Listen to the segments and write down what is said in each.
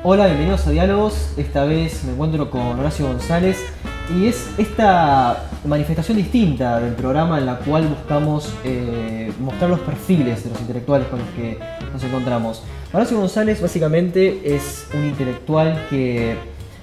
Hola, bienvenidos a Diálogos. Esta vez me encuentro con Horacio González y es esta manifestación distinta del programa en la cual buscamos mostrar los perfiles de los intelectuales con los que nos encontramos. Horacio González básicamente es un intelectual que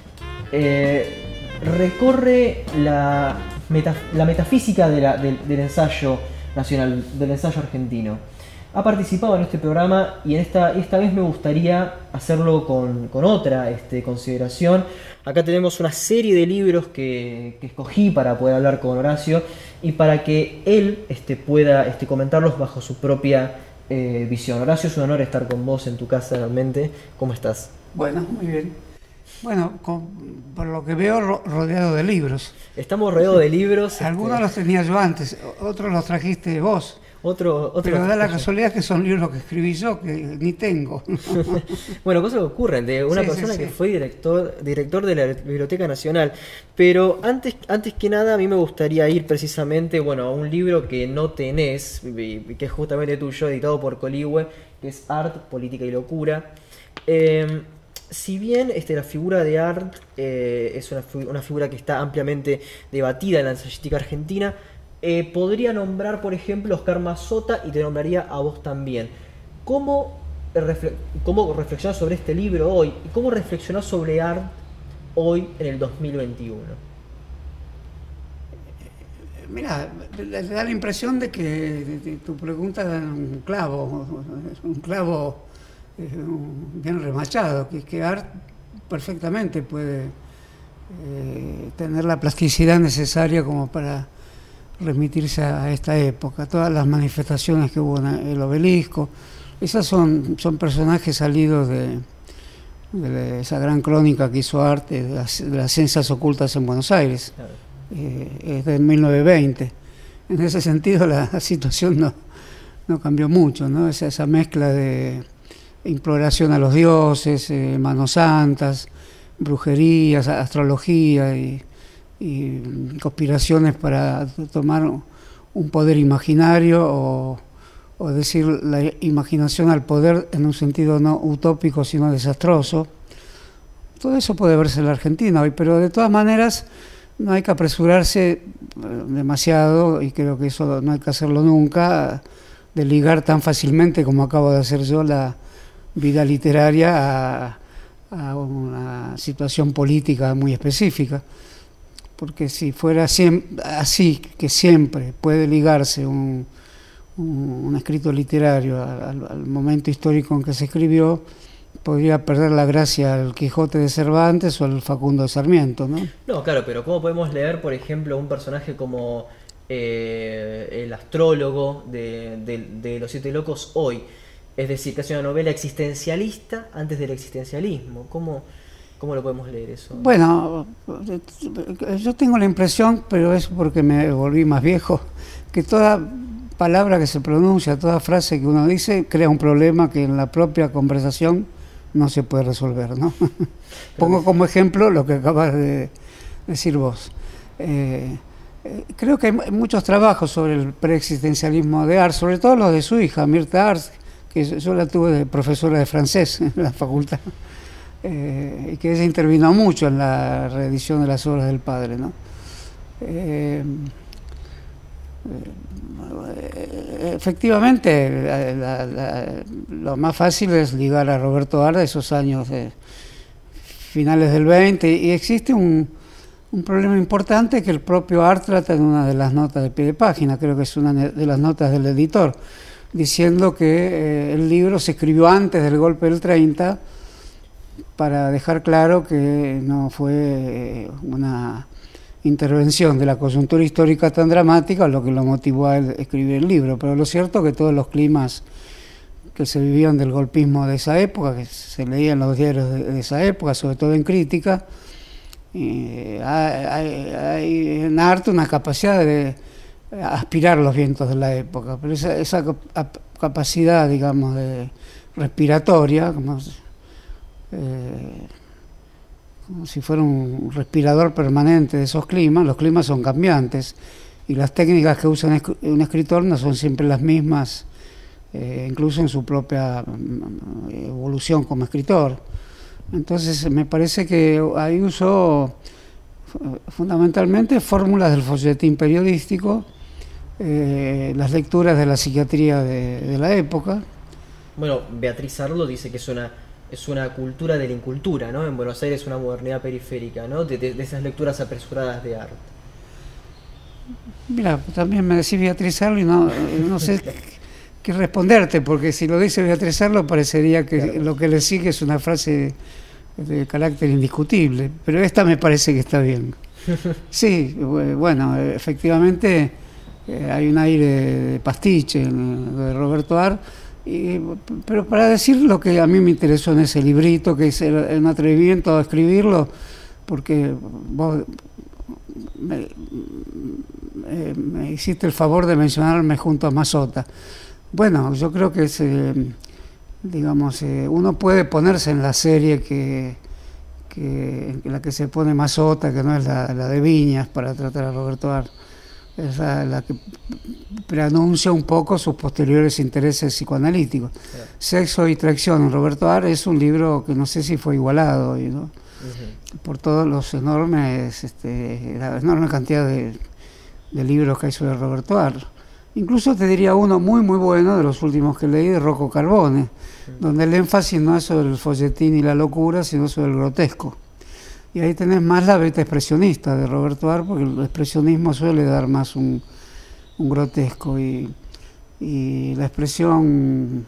recorre la metafísica del ensayo nacional, del ensayo argentino. Ha participado en este programa y esta vez me gustaría hacerlo con otra consideración. Acá tenemos una serie de libros que escogí para poder hablar con Horacio y para que él pueda comentarlos bajo su propia visión. Horacio, es un honor estar con vos en tu casa realmente. ¿Cómo estás? Bueno, muy bien. Bueno, por lo que veo, rodeado de libros. Estamos rodeados de libros. Algunos los tenía yo antes, otros los trajiste vos. Otro Pero da la casualidad que son libros que escribí yo, que ni tengo. Bueno, cosas que ocurren de una persona que fue director de la Biblioteca Nacional. Pero antes que nada, a mí me gustaría ir precisamente a un libro que no tenés, que es justamente tuyo, editado por Coligüe, que es Art, Política y Locura. Si bien la figura de Art es una figura que está ampliamente debatida en la ensayística argentina, podría nombrar, por ejemplo, Oscar Mazota y te nombraría a vos también. ¿Cómo reflexionás sobre este libro hoy? ¿Y cómo reflexionás sobre Art hoy en el 2021? Mira, le da la impresión de que tu pregunta da un clavo bien remachado, que es que Art perfectamente puede tener la plasticidad necesaria como para remitirse a esta época. Todas las manifestaciones que hubo en el Obelisco, esas son personajes salidos de esa gran crónica que hizo Art de las ciencias ocultas en Buenos Aires. Claro. Es de 1920. En ese sentido la situación no cambió mucho, ¿no? Esa mezcla de imploración a los dioses, manos santas, brujerías, astrología y conspiraciones para tomar un poder imaginario o decir la imaginación al poder en un sentido no utópico sino desastroso. Todo eso puede verse en la Argentina hoy, pero de todas maneras no hay que apresurarse demasiado, y creo que eso no hay que hacerlo nunca, de ligar tan fácilmente como acabo de hacer yo la vida literaria a una situación política muy específica. Porque si fuera así, que siempre puede ligarse un escrito literario al momento histórico en que se escribió, podría perder la gracia al Quijote de Cervantes o al Facundo de Sarmiento, ¿no? No, claro, pero ¿cómo podemos leer, por ejemplo, un personaje como el astrólogo de Los Siete Locos hoy? Es decir, que es una novela existencialista antes del existencialismo. ¿Cómo lo podemos leer eso? Bueno, yo tengo la impresión, pero es porque me volví más viejo, que toda palabra que se pronuncia, toda frase que uno dice, crea un problema que en la propia conversación no se puede resolver, ¿no? Pongo como ejemplo lo que acabas de decir vos. Creo que hay muchos trabajos sobre el preexistencialismo de Art, sobre todo los de su hija, Mirta Art, que yo la tuve de profesora de francés en la facultad. Y que ella intervino mucho en la reedición de las obras del padre, ¿no? Efectivamente, lo más fácil es ligar a Roberto Art a esos años de finales del 20, y existe un problema importante que el propio Art trata en una de las notas de pie de página, creo que es una de las notas del editor, diciendo que el libro se escribió antes del golpe del 30, para dejar claro que no fue una intervención de la coyuntura histórica tan dramática lo que lo motivó a escribir el libro. Pero lo cierto es que todos los climas que se vivían del golpismo de esa época, que se leían los diarios de esa época, sobre todo en crítica, hay en Art una capacidad de aspirar los vientos de la época, pero esa capacidad, digamos, respiratoria, como si fuera un respirador permanente de esos climas. Los climas son cambiantes y las técnicas que usa un escritor no son siempre las mismas, incluso en su propia evolución como escritor. Entonces me parece que ahí usó fundamentalmente fórmulas del folletín periodístico, las lecturas de la psiquiatría de la época. Bueno, Beatriz Arlo dice que es una cultura de la incultura, ¿no? En Buenos Aires una modernidad periférica, ¿no? De esas lecturas apresuradas de arte. Mira, también me decís Beatriz Arlo y no sé qué responderte, porque si lo dice Beatriz Arlo parecería que claro, lo que le sigue es una frase de carácter indiscutible, pero esta me parece que está bien. Sí, bueno, efectivamente hay un aire de pastiche de Roberto Ar, pero para decir lo que a mí me interesó en ese librito, que es un atrevimiento a escribirlo, porque vos me hiciste el favor de mencionarme junto a Mazzotta. Bueno, yo creo que es, digamos, uno puede ponerse en la serie en la que se pone Mazzotta, que no es la de Viñas, para tratar a Roberto Ar. Es la que preanuncia un poco sus posteriores intereses psicoanalíticos. Yeah. Sexo y traición en Roberto Ar es un libro que no sé si fue igualado, ¿no? Por todos los enormes, la enorme cantidad de libros que hay sobre Roberto Ar. Incluso te diría uno muy muy bueno de los últimos que leí, de Rocco Carbone, donde el énfasis no es sobre el folletín y la locura, sino sobre el grotesco. Y ahí tenés más la beta expresionista de Roberto Ar, porque el expresionismo suele dar más un grotesco, y la expresión,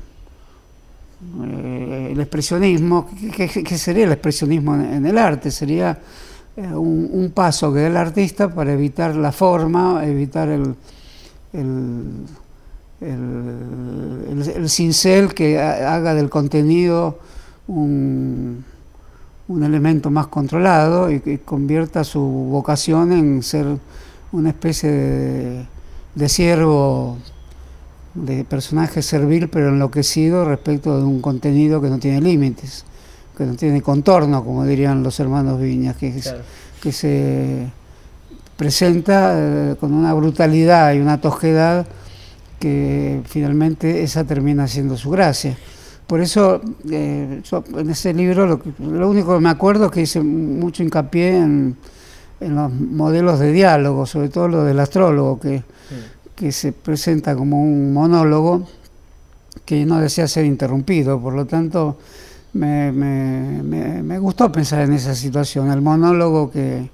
el expresionismo, ¿qué sería el expresionismo en el arte? Sería un paso que da el artista para evitar la forma, evitar el cincel que haga del contenido un elemento más controlado y que convierta su vocación en ser una especie de siervo, de personaje servil pero enloquecido respecto de un contenido que no tiene límites, que no tiene contorno, como dirían los hermanos Viñas, claro, que se presenta con una brutalidad y una tosquedad que finalmente esa termina siendo su gracia. Por eso yo en ese libro lo único que me acuerdo es que hice mucho hincapié en los modelos de diálogo, sobre todo lo del astrólogo, que se presenta como un monólogo que no desea ser interrumpido. Por lo tanto me gustó pensar en esa situación, el monólogo que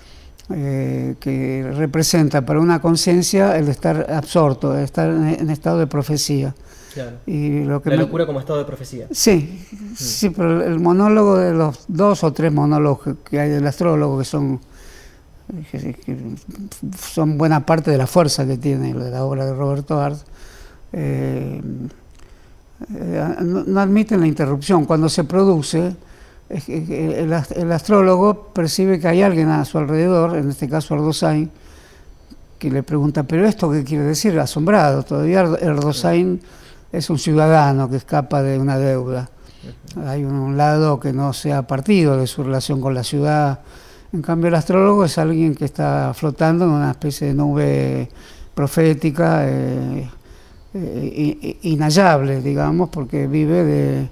representa para una conciencia el estar absorto, estar en estado de profecía. Claro. Y la locura como estado de profecía. Sí, sí, pero el monólogo de los 2 o 3 monólogos que hay del astrólogo, que son buena parte de la fuerza que tiene la obra de Roberto Ar, no admiten la interrupción. Cuando se produce, el astrólogo percibe que hay alguien a su alrededor, en este caso Ardoshain, que le pregunta, ¿pero esto qué quiere decir? Asombrado. Todavía Ardoshain es un ciudadano que escapa de una deuda. Hay un lado que no se ha partido de su relación con la ciudad. En cambio, el astrólogo es alguien que está flotando en una especie de nube profética, inhallable, digamos, porque vive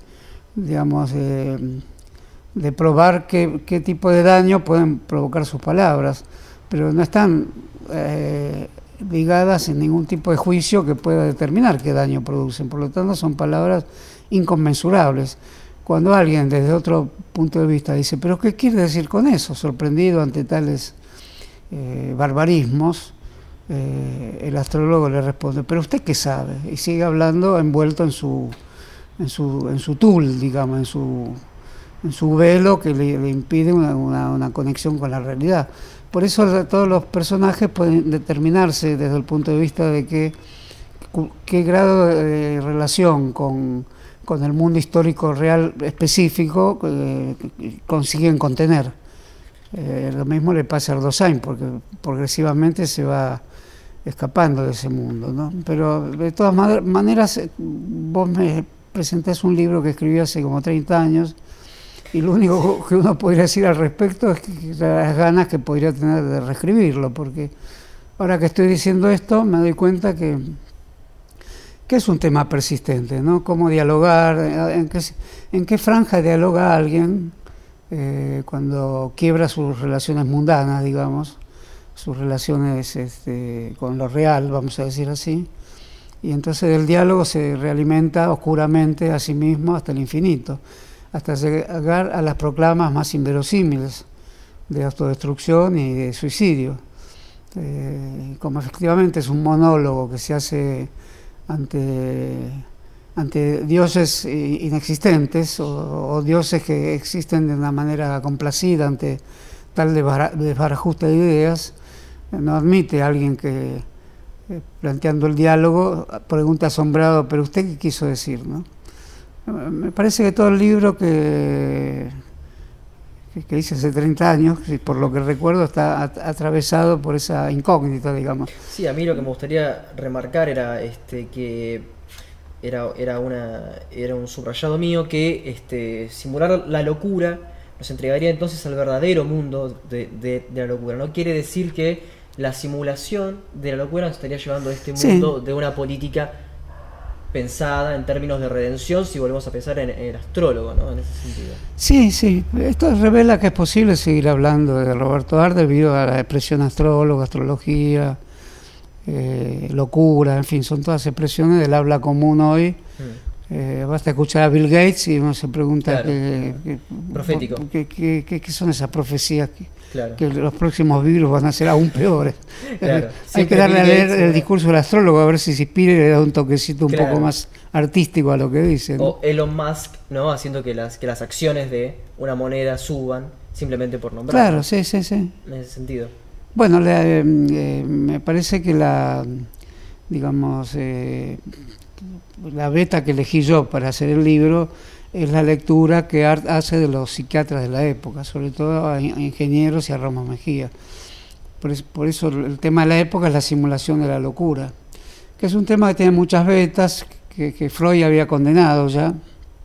de probar qué tipo de daño pueden provocar sus palabras, pero no están ligadas en ningún tipo de juicio que pueda determinar qué daño producen. Por lo tanto, son palabras inconmensurables. Cuando alguien desde otro punto de vista dice, ¿pero qué quiere decir con eso?, sorprendido ante tales barbarismos, el astrólogo le responde, ¿pero usted qué sabe? Y sigue hablando envuelto en su tul, digamos, en su velo que le impide una conexión con la realidad. Por eso todos los personajes pueden determinarse desde el punto de vista de qué grado de relación con el mundo histórico real específico consiguen contener. Lo mismo le pasa a Ardoshain, porque progresivamente se va escapando de ese mundo, ¿no? Pero de todas maneras, vos me presentás un libro que escribí hace como 30 años, y lo único que uno podría decir al respecto es que las ganas que podría tener de reescribirlo, porque ahora que estoy diciendo esto me doy cuenta que es un tema persistente, ¿no? Cómo dialogar, en qué franja dialoga alguien cuando quiebra sus relaciones mundanas, digamos, sus relaciones con lo real, vamos a decir así, y entonces el diálogo se realimenta oscuramente a sí mismo hasta el infinito, hasta llegar a las proclamas más inverosímiles de autodestrucción y de suicidio. Como efectivamente es un monólogo que se hace ante dioses inexistentes o dioses que existen de una manera complacida ante tal desbarajuste de ideas, no admite a alguien que, planteando el diálogo, pregunta asombrado, ¿pero usted qué quiso decir, no? Me parece que todo el libro que hice hace 30 años, por lo que recuerdo, está atravesado por esa incógnita, digamos. Sí, a mí lo que me gustaría remarcar era que era un subrayado mío que simular la locura nos entregaría entonces al verdadero mundo de la locura. No quiere decir que la simulación de la locura nos estaría llevando a este mundo de una política pensada en términos de redención, si volvemos a pensar en el astrólogo, ¿no? En ese sentido. Sí, sí. Esto revela que es posible seguir hablando de Roberto Art debido a la expresión astrólogo, astrología, locura, en fin, son todas expresiones del habla común hoy. Basta escuchar a Bill Gates y uno se pregunta, claro, profético. ¿Qué son esas profecías? Claro. Que los próximos virus van a ser aún peores. Claro. Hay que darle a leer el discurso del astrólogo a ver si se inspira y le da un toquecito un poco más artístico a lo que dice, ¿no? O Elon Musk, ¿no? Haciendo que las acciones de una moneda suban simplemente por nombrar. Claro, sí. En ese sentido. Bueno, me parece que la beta que elegí yo para hacer el libro es la lectura que Art hace de los psiquiatras de la época, sobre todo a Ingenieros y a Ramos Mejía. Por eso el tema de la época es la simulación de la locura, que es un tema que tiene muchas vetas, que Freud había condenado ya.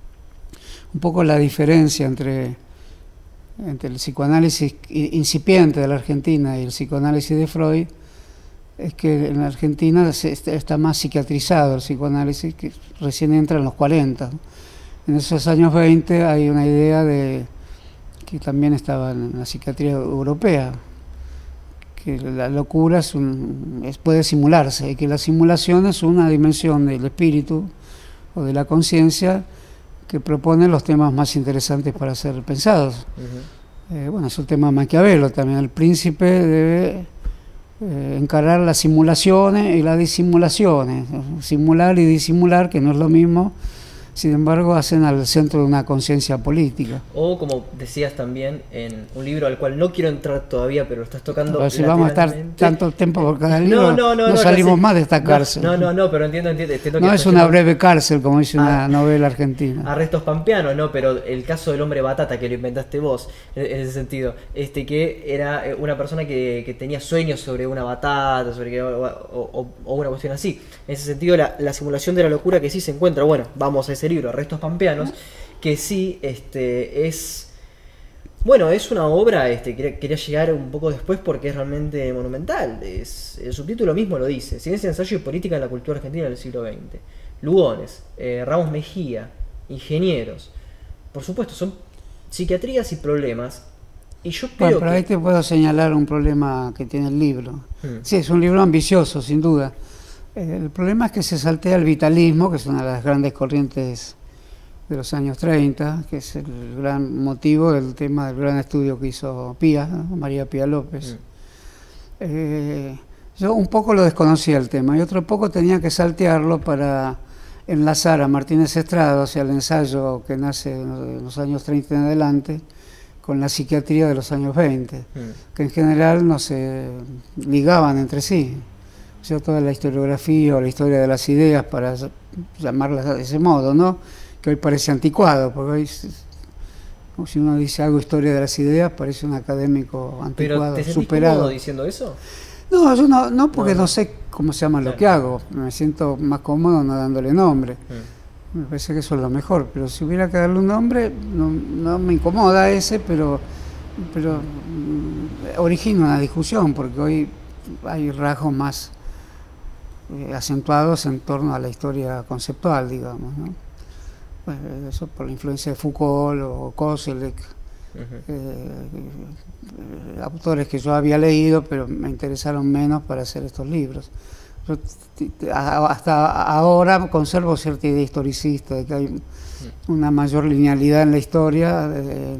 Un poco la diferencia entre el psicoanálisis incipiente de la Argentina y el psicoanálisis de Freud es que en la Argentina está más psiquiatrizado el psicoanálisis, que recién entra en los 40. En esos años 20 hay una idea que también estaba en la psiquiatría europea, que la locura puede simularse, y que la simulación es una dimensión del espíritu o de la conciencia que propone los temas más interesantes para ser pensados. Bueno, es el tema de Maquiavelo también. El príncipe debe encarar las simulaciones y las disimulaciones, simular y disimular, que no es lo mismo. Sin embargo, hacen al centro de una conciencia política. O, como decías también, en un libro al cual no quiero entrar todavía, pero lo estás tocando. Pero si vamos a estar tanto tiempo por cada libro, no salimos más de esta cárcel. No, pero entiendo no es una breve cárcel, como dice una novela argentina. Arrestos pampeanos, no, pero el caso del hombre batata, que lo inventaste vos, en ese sentido, que era una persona que tenía sueños sobre una batata, o una cuestión así. En ese sentido, la simulación de la locura que sí se encuentra, bueno, vamos a ese libro, Arrestos Pampeanos, que sí es una obra, quería llegar un poco después porque es realmente monumental. El subtítulo mismo lo dice: Ciencia, ensayo y política en la cultura argentina del siglo XX. Lugones, Ramos Mejía, Ingenieros, por supuesto, son psiquiatrías y problemas. Y yo creo pero ahí te puedo señalar un problema que tiene el libro. Sí, es un libro ambicioso, sin duda. El problema es que se saltea el vitalismo, que es una de las grandes corrientes de los años 30, que es el gran motivo del tema del gran estudio que hizo Pía, ¿no? María Pía López. Yo un poco lo desconocía el tema y otro poco tenía que saltearlo para enlazar a Martínez Estrada, o sea, el ensayo que nace en los años 30 en adelante, con la psiquiatría de los años 20, que en general no se ligaban entre sí. O sea, toda la historiografía o la historia de las ideas, para llamarlas de ese modo, ¿no? Que hoy parece anticuado, porque hoy, como si uno dice algo historia de las ideas, parece un académico anticuado, ¿Pero te sentís superado. cómodo diciendo eso? No, yo no porque no sé cómo se llama lo que hago. Me siento más cómodo no dándole nombre. Me parece que eso es lo mejor, pero si hubiera que darle un nombre, no me incomoda ese, pero origina una discusión, porque hoy hay rasgos más acentuados en torno a la historia conceptual, digamos, ¿no? Pues eso por la influencia de Foucault o Koselleck, autores que yo había leído, pero me interesaron menos para hacer estos libros. Yo hasta ahora conservo cierta idea historicista, de que hay una mayor linealidad en la historia,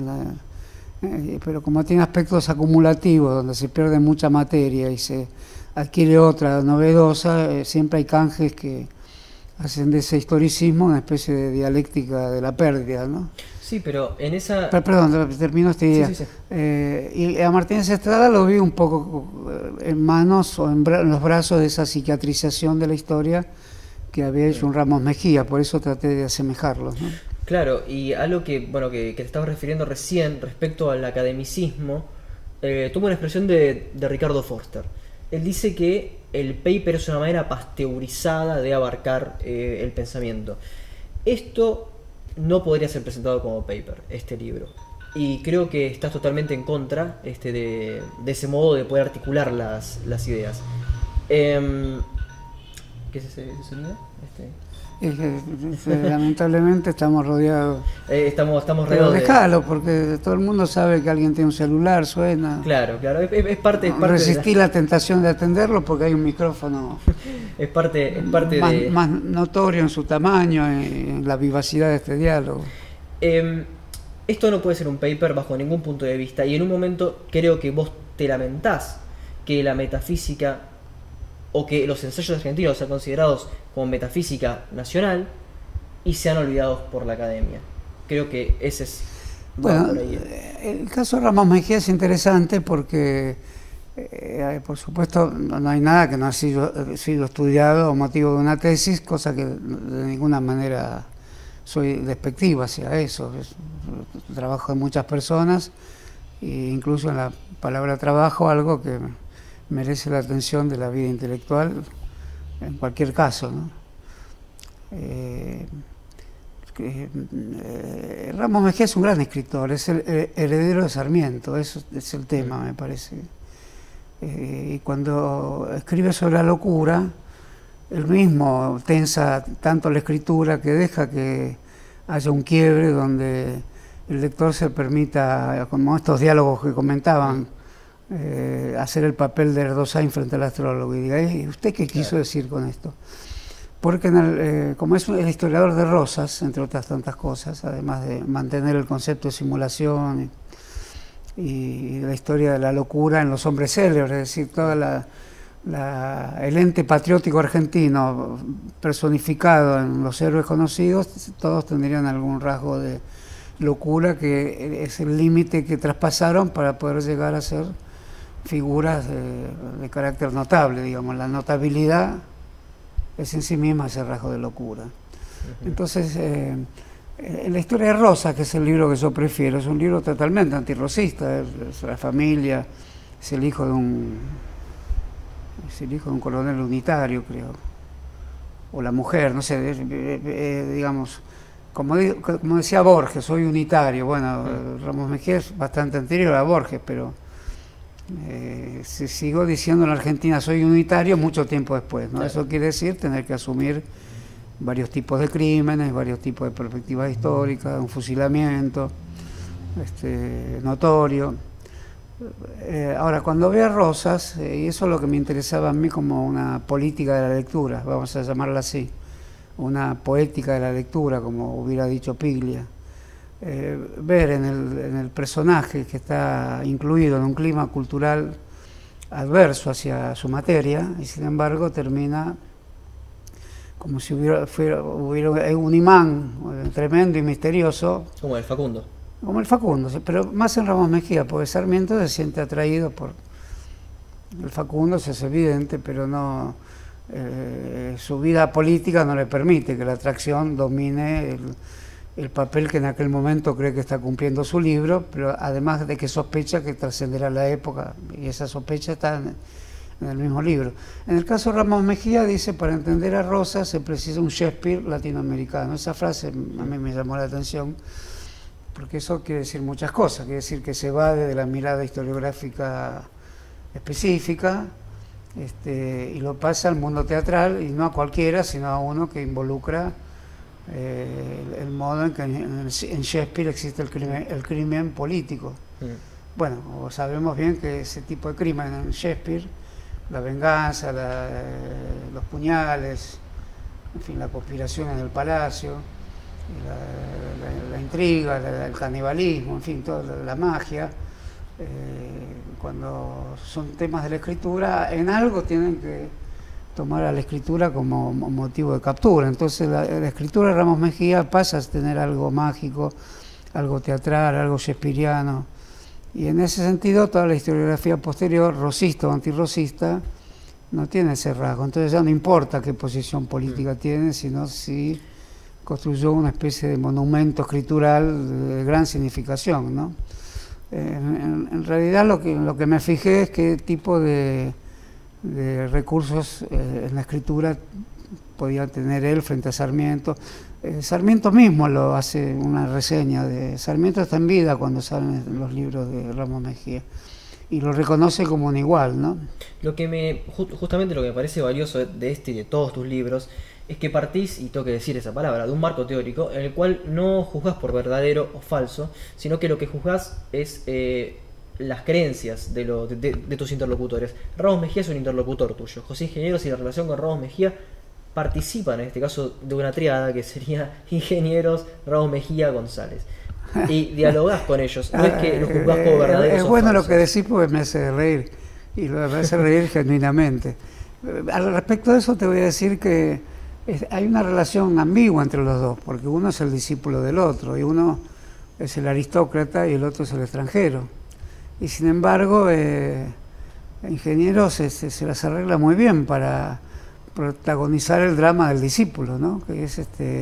pero como tiene aspectos acumulativos, donde se pierde mucha materia y se adquiere otra novedosa, siempre hay canjes que hacen de ese historicismo una especie de dialéctica de la pérdida, ¿no? Sí, pero en esa... Perdón, termino esta idea. Sí. Y a Martínez Estrada lo vi un poco en manos o en los brazos de esa psiquiatrización de la historia que había hecho un Ramos Mejía, por eso traté de asemejarlos, ¿no? Claro, y algo que te estabas refiriendo recién respecto al academicismo, tuvo una expresión de Ricardo Forster. Él dice que el paper es una manera pasteurizada de abarcar el pensamiento. Esto no podría ser presentado como paper, este libro. Y creo que estás totalmente en contra de ese modo de poder articular las ideas. ¿Qué es ese sonido? Lamentablemente estamos rodeados. Estamos Pero rodeados. Déjalo, porque todo el mundo sabe que alguien tiene un celular, suena. Claro, es parte. Resistí la tentación de atenderlo porque hay un micrófono. es parte más notorio en su tamaño, en la vivacidad de este diálogo. Esto no puede ser un paper bajo ningún punto de vista, y en un momento creo que vos te lamentás que la metafísica o que los ensayos argentinos sean considerados como metafísica nacional y sean olvidados por la academia. Creo que ese es... Bueno, el caso de Ramos Mejía es interesante porque, por supuesto, no hay nada que no ha sido estudiado o motivo de una tesis, cosa que de ninguna manera soy despectiva hacia eso. Es el trabajo de muchas personas, e incluso en la palabra trabajo, algo que merece la atención de la vida intelectual en cualquier caso, ¿no? Ramos Mejía es un gran escritor, es el heredero de Sarmiento, eso es el tema, me parece. Y cuando escribe sobre la locura, él mismo tensa tanto la escritura que deja que haya un quiebre donde el lector se permita, como estos diálogos que comentaban, hacer el papel de Erdosain frente al astrólogo y diga, ¿usted qué quiso decir con esto? Porque como es el historiador de Rosas, entre otras tantas cosas, además de mantener el concepto de simulación y la historia de la locura en los hombres célebres, es decir, toda el ente patriótico argentino personificado en los héroes conocidos, todos tendrían algún rasgo de locura, que es el límite que traspasaron para poder llegar a ser figuras de carácter notable, digamos. La notabilidad es en sí misma ese rasgo de locura. Entonces, la historia de Rosa, que es el libro que yo prefiero, es un libro totalmente antirrosista, es la familia, es el hijo de un coronel unitario, creo, o la mujer, no sé, digamos, como decía Borges, soy unitario. Bueno, Ramos Mejía es bastante anterior a Borges, pero se siguió diciendo en la Argentina soy unitario mucho tiempo después, ¿no? Claro. Eso quiere decir tener que asumir varios tipos de crímenes, varios tipos de perspectivas históricas, un fusilamiento notorio. Ahora, cuando veo a Rosas, y eso es lo que me interesaba a mí como una política de la lectura, vamos a llamarla así, una poética de la lectura, como hubiera dicho Piglia, ver en el personaje que está incluido en un clima cultural adverso hacia su materia, y sin embargo termina como si hubiera un imán tremendo y misterioso. Como el Facundo. Como el Facundo, pero más en Ramos Mejía, porque Sarmiento se siente atraído por el Facundo, eso es evidente, pero no, su vida política no le permite que la atracción domine el papel que en aquel momento cree que está cumpliendo su libro, pero además de que sospecha que trascenderá la época, y esa sospecha está en el mismo libro. En el caso de Ramos Mejía dice, para entender a Rosas se precisa un Shakespeare latinoamericano. Esa frase a mí me llamó la atención, porque eso quiere decir muchas cosas, quiere decir que se va de la mirada historiográfica específica y lo pasa al mundo teatral, y no a cualquiera, sino a uno que involucra el modo en que en Shakespeare existe el crimen político. Bueno, sabemos bien que ese tipo de crimen en Shakespeare, la venganza, los puñales, en fin, la conspiración en el palacio, la intriga, el canibalismo, en fin, toda la magia, cuando son temas de la escritura, en algo tienen que tomar a la escritura como motivo de captura. Entonces la escritura de Ramos Mejía pasa a tener algo mágico, algo teatral, algo shakespeariano, y en ese sentido toda la historiografía posterior, rosista o antirrosista, no tiene ese rasgo. Entonces ya no importa qué posición política tiene, sino si construyó una especie de monumento escritural de gran significación, ¿no? En realidad lo que me fijé es qué tipo de recursos en la escritura podía tener él frente a Sarmiento. Sarmiento mismo lo hace una reseña de Sarmiento está en vida cuando salen los libros de Ramos Mejía y lo reconoce como un igual, ¿no? Justamente lo que me parece valioso de este y de todos tus libros es que partís, y tengo que decir esa palabra, de un marco teórico en el cual no juzgás por verdadero o falso, sino que lo que juzgás es las creencias de tus interlocutores. Ramos Mejía es un interlocutor tuyo. José Ingenieros y la relación con Ramos Mejía participan, en este caso, de una triada que sería Ingenieros, Ramos Mejía, González. Y dialogás con ellos, no es que los juzgás por verdaderos. Es bueno lo que decís porque me hace reír, y me hace reír genuinamente. Al respecto de eso te voy a decir que hay una relación ambigua entre los dos, porque uno es el discípulo del otro, y uno es el aristócrata y el otro es el extranjero. Y sin embargo, Ingenieros se las arregla muy bien para protagonizar el drama del discípulo, ¿no? Que es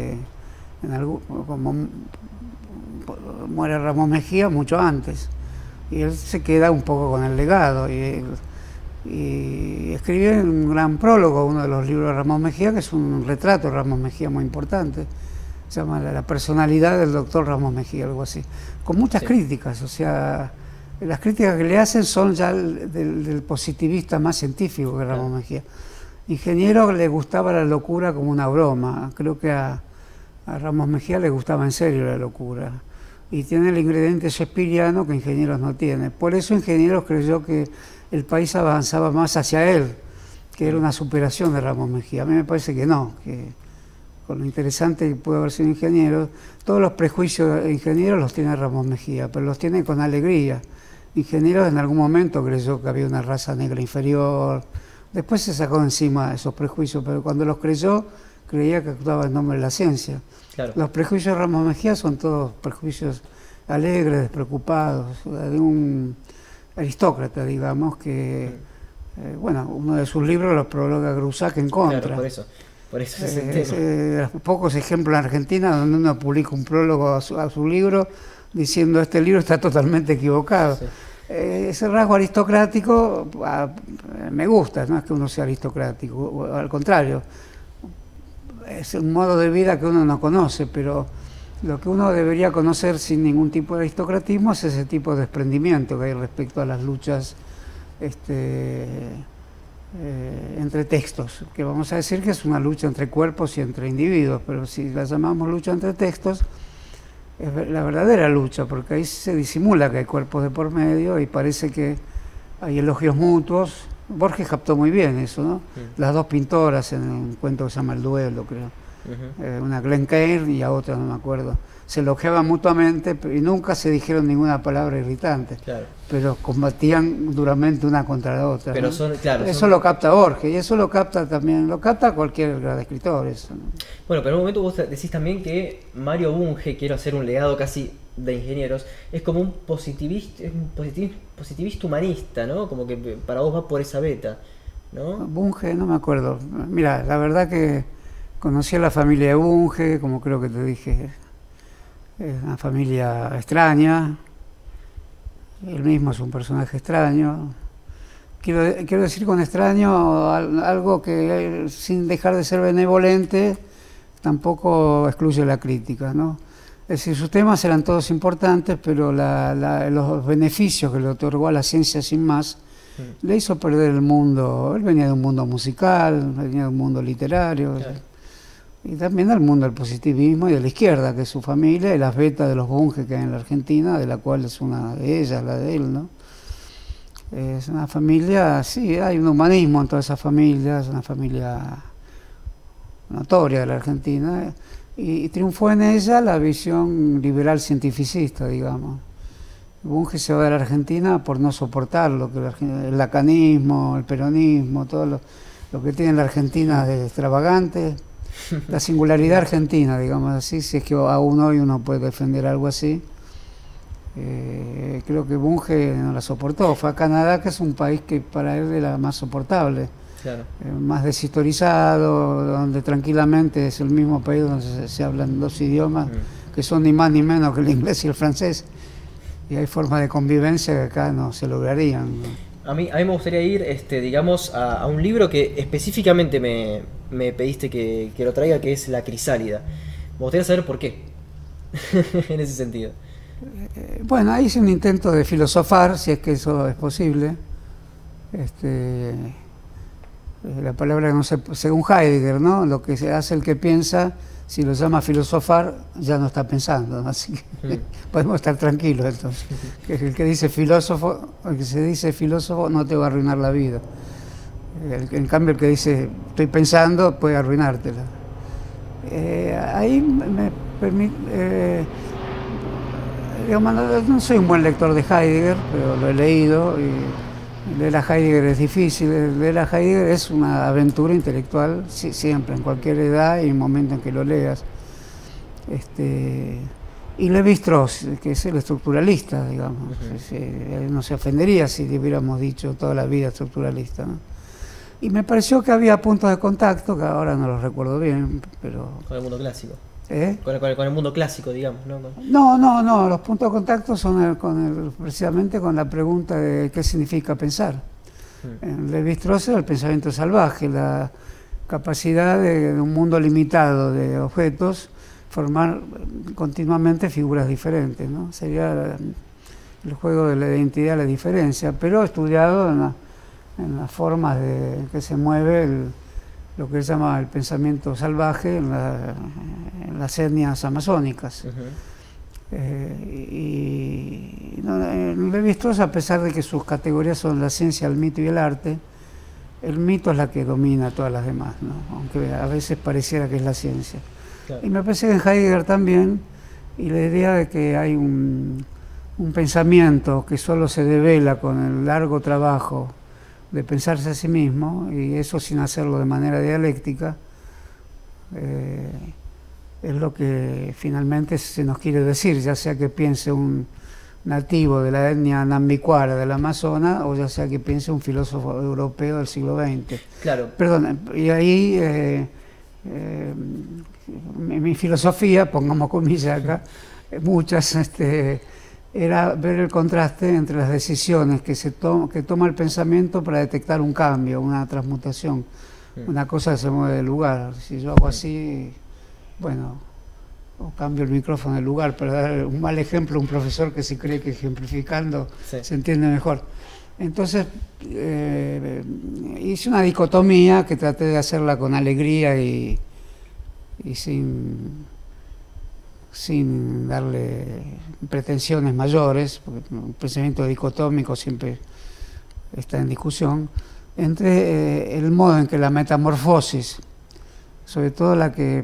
como muere Ramos Mejía mucho antes, y él se queda un poco con el legado, y escribe un gran prólogo, uno de los libros de Ramos Mejía, que es un retrato de Ramos Mejía muy importante, se llama La personalidad del doctor Ramos Mejía, algo así, con muchas críticas, o sea, las críticas que le hacen son ya del positivista más científico que Ramos Mejía. Ingeniero le gustaba la locura como una broma, creo que a Ramos Mejía le gustaba en serio la locura, y tiene el ingrediente shakespeariano que Ingenieros no tiene. Por eso Ingenieros creyó que el país avanzaba más hacia él, que era una superación de Ramos Mejía. A mí me parece que no, que con lo interesante que pudo haber sido Ingenieros, todos los prejuicios de Ingenieros los tiene Ramos Mejía, pero los tiene con alegría. Ingenieros en algún momento creyó que había una raza negra inferior, después se sacó de encima esos prejuicios, pero cuando los creyó, creía que actuaba en nombre de la ciencia. Claro. Los prejuicios de Ramos Mejía son todos prejuicios alegres, despreocupados, de un aristócrata, digamos, que, bueno, uno de sus libros los prologa Grusac en contra. Claro, por eso es el tema. Pocos ejemplos en Argentina donde uno publica un prólogo a su libro diciendo este libro está totalmente equivocado. Sí. Ese rasgo aristocrático me gusta, no es que uno sea aristocrático, al contrario, es un modo de vida que uno no conoce, pero lo que uno debería conocer sin ningún tipo de aristocratismo es ese tipo de desprendimiento que hay respecto a las luchas entre textos, que vamos a decir que es una lucha entre cuerpos y entre individuos, pero si la llamamos lucha entre textos, es la verdadera lucha, porque ahí se disimula que hay cuerpos de por medio y parece que hay elogios mutuos. Borges captó muy bien eso, ¿no? Sí. Las dos pintoras en un cuento que se llama El duelo, creo. Una Glencairn y a otra, no me acuerdo. Se elogiaban mutuamente y nunca se dijeron ninguna palabra irritante. Claro. Pero combatían duramente una contra la otra. Pero ¿no? Eso lo capta Borges y eso lo capta también, lo capta cualquier gran escritor. Eso, ¿no? Bueno, pero en un momento vos decís también que Mario Bunge, quiero hacer un legado casi de Ingenieros, es como un positivista humanista, ¿no? Como que para vos va por esa beta, ¿no? Bunge, no me acuerdo. Mira, la verdad que conocí a la familia de Bunge, como creo que te dije, es una familia extraña, él mismo es un personaje extraño. Quiero decir con extraño algo que, sin dejar de ser benevolente, tampoco excluye la crítica, ¿no? Es decir, sus temas eran todos importantes, pero los beneficios que le otorgó a la ciencia sin más, le hizo perder el mundo. Él venía de un mundo musical, venía de un mundo literario. Claro. y también al mundo del positivismo y de la izquierda, que es su familia, y las betas de los Bunge que hay en la Argentina, de la cual es una de ellas, la de él, ¿no? Es una familia, sí, hay un humanismo en toda esa familia, es una familia notoria de la Argentina, y triunfó en ella la visión liberal cientificista, digamos. Bunge se va de la Argentina por no soportarlo, que el lacanismo, el peronismo, todo lo que tiene la Argentina de extravagante, la singularidad argentina, digamos así, si es que aún hoy uno puede defender algo así. Creo que Bunge no la soportó. Fue a Canadá, que es un país que para él era más soportable, claro. Más deshistorizado, donde tranquilamente es el mismo país donde se hablan dos idiomas, que son ni más ni menos que el inglés y el francés, y hay formas de convivencia que acá no se lograrían, ¿no? A mí me gustaría ir, digamos, a un libro que específicamente me pediste que lo traiga, que es La Crisálida. Me gustaría saber por qué, en ese sentido. Bueno, ahí hice un intento de filosofar, si es que eso es posible. La palabra, no sé, según Heidegger, ¿no? Lo que se hace el que piensa, si lo llama filosofar, ya no está pensando, ¿no? Así que podemos estar tranquilos entonces. Que el que dice filósofo, el que se dice filósofo no te va a arruinar la vida. En cambio, el que dice estoy pensando puede arruinártela. Ahí me permite... digamos, no soy un buen lector de Heidegger, pero lo he leído, y leer a Heidegger es difícil. Leer a Heidegger es una aventura intelectual, siempre, en cualquier edad y momento en que lo leas. Y Levi-Strauss, que es el estructuralista, digamos. No se ofendería si le hubiéramos dicho toda la vida estructuralista, ¿no? Y me pareció que había puntos de contacto, que ahora no los recuerdo bien, pero... Con el mundo clásico. Con el mundo clásico, digamos, ¿no? No, los puntos de contacto son precisamente con la pregunta de qué significa pensar. En Levi-Strauss el pensamiento salvaje, la capacidad de un mundo limitado de objetos formar continuamente figuras diferentes, ¿no? Sería el juego de la identidad, la diferencia, pero estudiado en las formas de que se mueve lo que se llama el pensamiento salvaje en las etnias amazónicas. Levi-Strauss, a pesar de que sus categorías son la ciencia, el mito y el arte, el mito es la que domina a todas las demás, ¿no? Aunque a veces pareciera que es la ciencia. Claro. Y me parece que en Heidegger también, y la idea de que hay un pensamiento que solo se devela con el largo trabajo de pensarse a sí mismo, y eso sin hacerlo de manera dialéctica, es lo que finalmente se nos quiere decir, ya sea que piense un nativo de la etnia Nambicuara del Amazonas, o ya sea que piense un filósofo europeo del siglo XX. Claro. Perdón, y ahí mi filosofía, pongamos comillas acá, muchas, era ver el contraste entre las decisiones que toma el pensamiento para detectar un cambio, una transmutación, una cosa que se mueve del lugar. Si yo hago así, bueno, o cambio el micrófono del lugar, para dar un mal ejemplo a un profesor que se cree que ejemplificando se entiende mejor. Entonces hice una dicotomía que traté de hacerla con alegría y sin darle pretensiones mayores, porque un pensamiento dicotómico siempre está en discusión, entre el modo en que la metamorfosis, sobre todo la que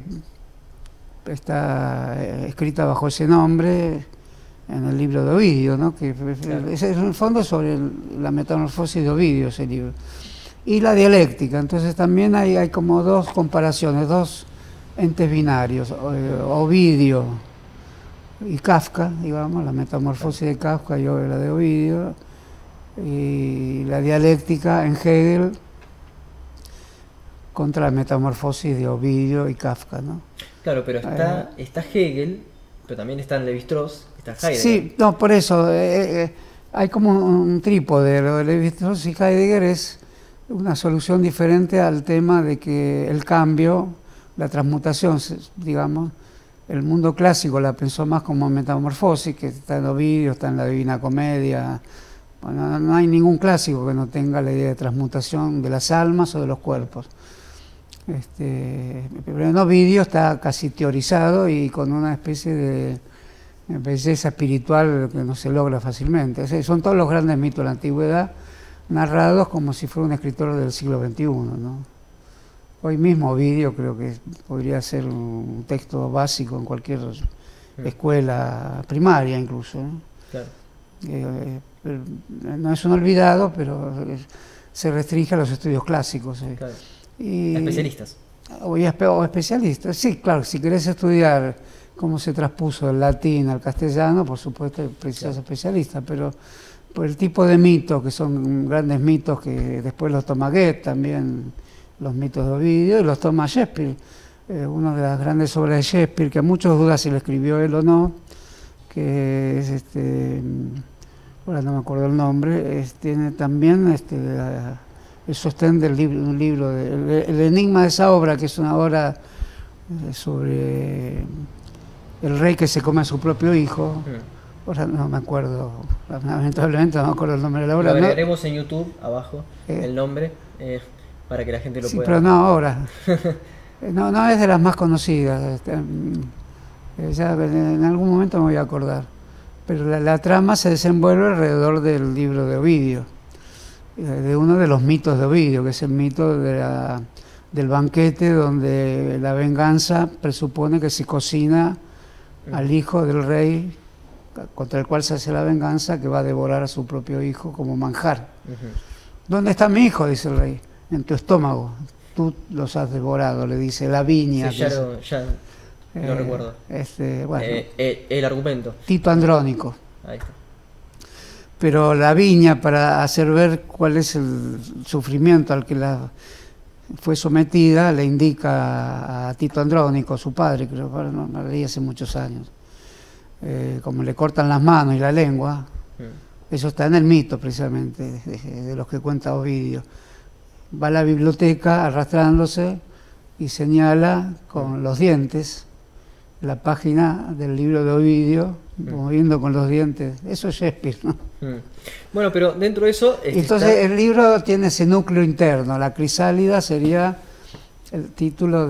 está escrita bajo ese nombre en el libro de Ovidio, ¿no? Que es en el fondo sobre la metamorfosis de Ovidio ese libro, y la dialéctica. Entonces también hay como dos comparaciones, dos entes binarios, Ovidio y Kafka, digamos, la metamorfosis de Kafka y la de Ovidio, y la dialéctica en Hegel contra la metamorfosis de Ovidio y Kafka, ¿no? Claro, pero está Hegel, pero también está Levi-Strauss, está Heidegger. Sí, no, por eso hay como un trípode. Lo de Levi-Strauss y Heidegger es una solución diferente al tema de que el cambio, la transmutación, digamos, el mundo clásico la pensó más como metamorfosis, que está en Ovidio, está en la Divina Comedia. Bueno, no hay ningún clásico que no tenga la idea de transmutación de las almas o de los cuerpos. Pero en Ovidio está casi teorizado y con una especie de belleza espiritual que no se logra fácilmente. Son todos los grandes mitos de la antigüedad narrados como si fuera un escritor del siglo XXI, ¿no? Hoy mismo Ovidio creo que podría ser un texto básico en cualquier escuela primaria incluso, ¿no? Claro. No es un olvidado, pero se restringe a los estudios clásicos. Claro. Especialistas. O especialistas, sí, claro, si querés estudiar cómo se transpuso el latín al castellano, por supuesto precisas especialistas, pero por el tipo de mitos, que son grandes mitos que después los toma Goethe también, los mitos de Ovidio, y los toma Shakespeare. Una de las grandes obras de Shakespeare, que a muchos dudas si lo escribió él o no, que es ahora no me acuerdo el nombre, tiene también el sostén del libro, un libro, el enigma de esa obra, que es una obra sobre el rey que se come a su propio hijo. Ahora no me acuerdo, lamentablemente no me acuerdo el nombre de la obra. Lo agregaremos en YouTube abajo, el nombre, para que la gente lo sí, pueda... pero no ahora. No es de las más conocidas. Ya en algún momento me voy a acordar. Pero la trama se desenvuelve alrededor del libro de Ovidio, de uno de los mitos de Ovidio, que es el mito del banquete donde la venganza presupone que se cocina al hijo del rey contra el cual se hace la venganza, que va a devorar a su propio hijo como manjar. ¿Dónde está mi hijo?, dice el rey. En tu estómago. Tú los has devorado, le dice Lavinia. Sí, ya no recuerdo. Bueno, el argumento. Tito Andrónico. Ahí está. Pero Lavinia, para hacer ver cuál es el sufrimiento al que la fue sometida, le indica a Tito Andrónico, su padre, creo que no lo leí hace muchos años, como le cortan las manos y la lengua. Eso está en el mito precisamente de los que cuenta Ovidio. Va a la biblioteca arrastrándose y señala con los dientes la página del libro de Ovidio, moviendo con los dientes. Eso es Shakespeare, ¿no? Bueno, pero dentro de eso... Entonces el libro tiene ese núcleo interno. La crisálida sería el título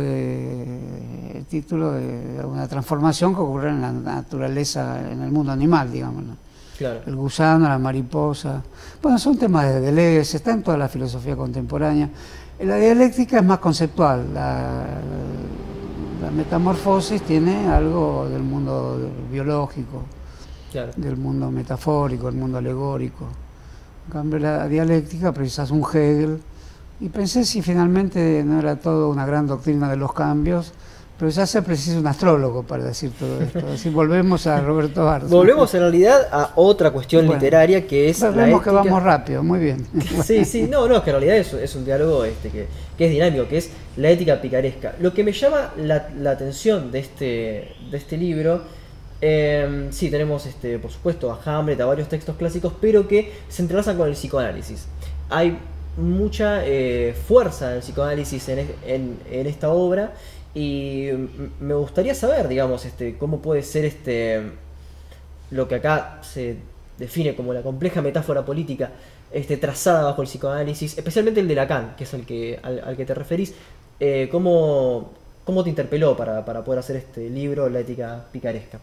de una transformación que ocurre en la naturaleza, en el mundo animal, digamos, ¿no? Claro. El gusano, la mariposa. Bueno, son temas de Deleuze, está en toda la filosofía contemporánea. La dialéctica es más conceptual. La metamorfosis tiene algo del mundo biológico, claro, del mundo metafórico, del mundo alegórico. En cambio, la dialéctica precisas un Hegel. Y pensé si finalmente no era todo una gran doctrina de los cambios, pero ya se precisa un astrólogo para decir todo esto. Es decir, volvemos a Roberto Arce. Volvemos en realidad a otra cuestión literaria que es la ética. Que vamos rápido, muy bien. Sí, no, es que en realidad es un diálogo que es dinámico, que es la ética picaresca. Lo que me llama la atención de este libro, sí, tenemos por supuesto a Hamlet, a varios textos clásicos, pero que se entrelazan con el psicoanálisis. Hay mucha fuerza del psicoanálisis en esta obra. Y me gustaría saber, digamos, cómo puede ser lo que acá se define como la compleja metáfora política trazada bajo el psicoanálisis, especialmente el de Lacan, que es al que te referís. ¿Cómo te interpeló para poder hacer este libro, La ética picaresca?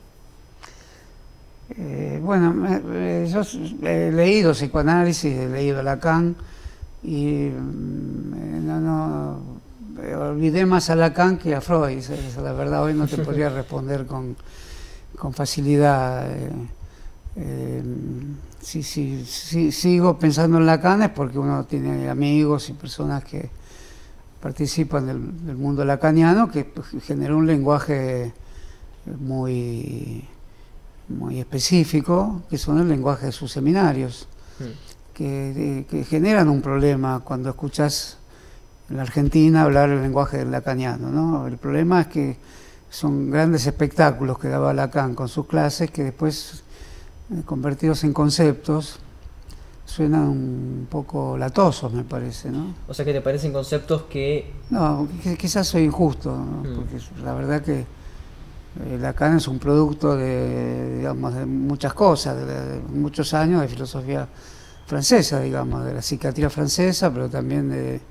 Bueno, yo he leído psicoanálisis, he leído Lacan y olvidé más a Lacan que a Freud. La verdad, hoy no te podría responder con facilidad. Si sigo pensando en Lacan es porque uno tiene amigos y personas que participan del mundo lacaniano, que generó un lenguaje muy específico, que son el lenguaje de sus seminarios, que generan un problema cuando escuchas en la Argentina hablar el lenguaje del lacaniano, ¿no? El problema es que son grandes espectáculos que daba Lacan con sus clases, que después, convertidos en conceptos, suenan un poco latosos, me parece, ¿no? O sea, que te parecen conceptos que... No, quizás soy injusto, ¿no? Porque la verdad que Lacan es un producto de muchas cosas, de muchos años de filosofía francesa, digamos, de la psiquiatría francesa, pero también de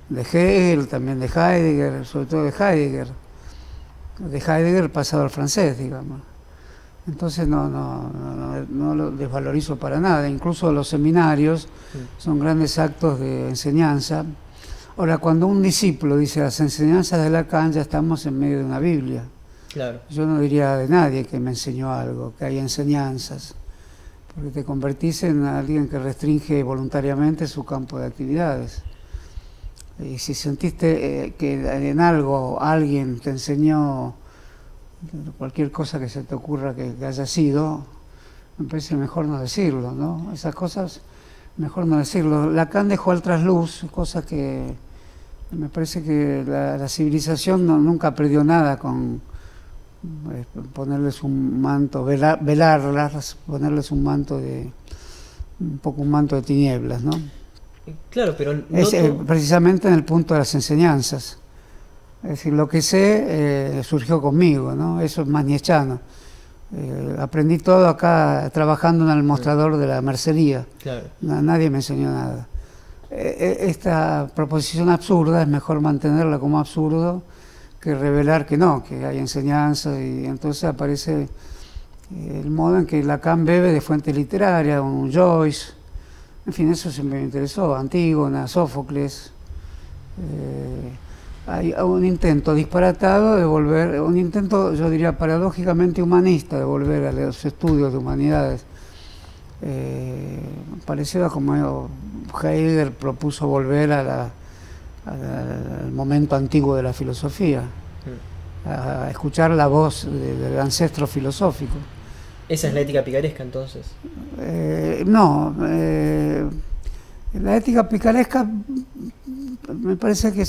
de Hegel, también de Heidegger, sobre todo de Heidegger pasado al francés, digamos. Entonces no lo desvalorizo para nada. Incluso los seminarios son grandes actos de enseñanza. Ahora, cuando un discípulo dice las enseñanzas de Lacan, ya estamos en medio de una Biblia. Claro. Yo no diría de nadie que me enseñó algo, que hay enseñanzas, porque te convertís en alguien que restringe voluntariamente su campo de actividades. Y si sentiste que en algo alguien te enseñó cualquier cosa que se te ocurra que haya sido, me parece mejor no decirlo, ¿no? Esas cosas, mejor no decirlo. Lacan dejó al trasluz cosas que me parece que la civilización nunca perdió nada con ponerles un manto, velarlas, ponerles un manto un manto de tinieblas, ¿no? Claro, pero precisamente en el punto de las enseñanzas. Es decir, lo que sé surgió conmigo, ¿no? Eso es más nietzscheano. Aprendí todo acá trabajando en el mostrador de la mercería. Claro. Nadie me enseñó nada. Esta proposición absurda es mejor mantenerla como absurdo que revelar que no, que hay enseñanza, y entonces aparece el modo en que Lacan bebe de fuentes literarias, un Joyce, en fin, eso siempre me interesó, Antígona, Sófocles. Hay un intento disparatado de volver, un intento, yo diría, paradójicamente humanista de volver a los estudios de humanidades, parecido a como Heidegger propuso volver al momento antiguo de la filosofía, a escuchar la voz del ancestro filosófico. ¿Esa es la ética picaresca, entonces? No, la ética picaresca me parece que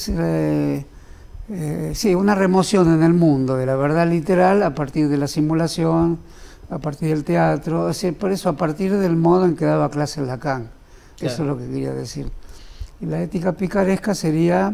es sí, una remoción en el mundo de la verdad literal a partir de la simulación, a partir del teatro, por eso a partir del modo en que daba clases Lacan. Claro. Eso es lo que quería decir. Y la ética picaresca sería...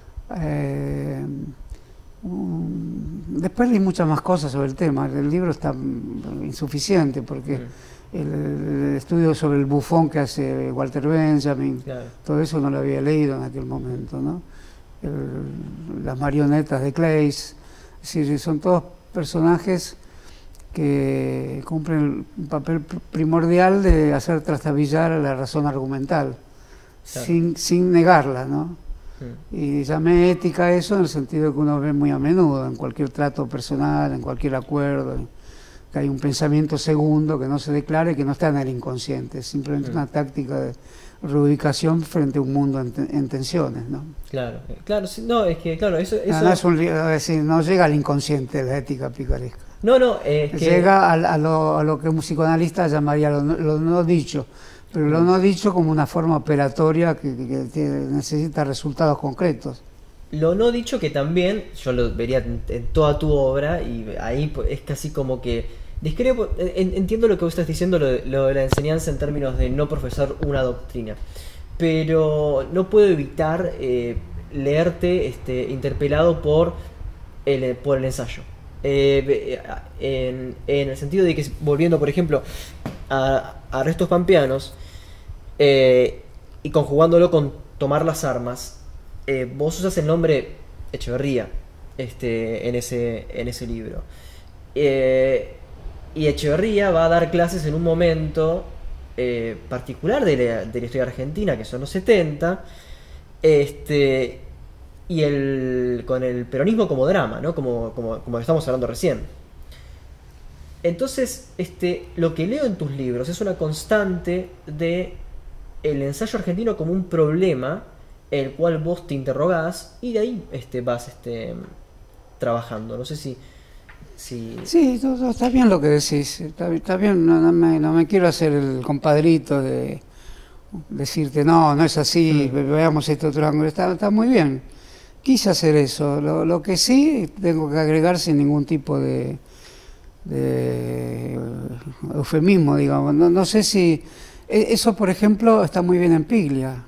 después leí muchas más cosas sobre el tema. El libro está insuficiente porque el estudio sobre el bufón que hace Walter Benjamin, claro, todo eso no lo había leído en aquel momento, ¿no? Las marionetas de Claes, es decir, son todos personajes que cumplen un papel primordial de hacer trastabillar a la razón argumental, claro, sin negarla, ¿no? Y llamé ética eso en el sentido que uno ve muy a menudo en cualquier trato personal, en cualquier acuerdo, que hay un pensamiento segundo que no se declara y que no está en el inconsciente, es simplemente una táctica de reubicación frente a un mundo en tensiones, ¿no? Claro, claro, no, es que claro, eso... No, es decir, no llega al inconsciente la ética picaresca. No, es que... Llega a lo que un psicoanalista llamaría lo no dicho, pero lo no dicho como una forma operatoria que necesita resultados concretos. Lo no dicho que también, yo lo vería en toda tu obra, y ahí es casi como que... Discrepo, entiendo lo que vos estás diciendo, lo de la enseñanza en términos de no profesar una doctrina, pero no puedo evitar leerte interpelado por el ensayo. En el sentido de que, volviendo por ejemplo a Restos Pampeanos, y conjugándolo con Tomar las armas, vos usas el nombre Echeverría en ese libro, y Echeverría va a dar clases en un momento particular de la historia argentina, que son los 70, y con el peronismo como drama, ¿no? Como estamos hablando recién. Entonces, lo que leo en tus libros es una constante de el ensayo argentino como un problema, el cual vos te interrogás y de ahí vas trabajando. No sé si... Sí, todo está bien lo que decís, está bien, no me quiero hacer el compadrito de decirte no es así, veamos este otro ángulo, está muy bien. Quise hacer eso, lo que sí tengo que agregar sin ningún tipo de eufemismo, digamos. No sé si... Eso, por ejemplo, está muy bien en Piglia.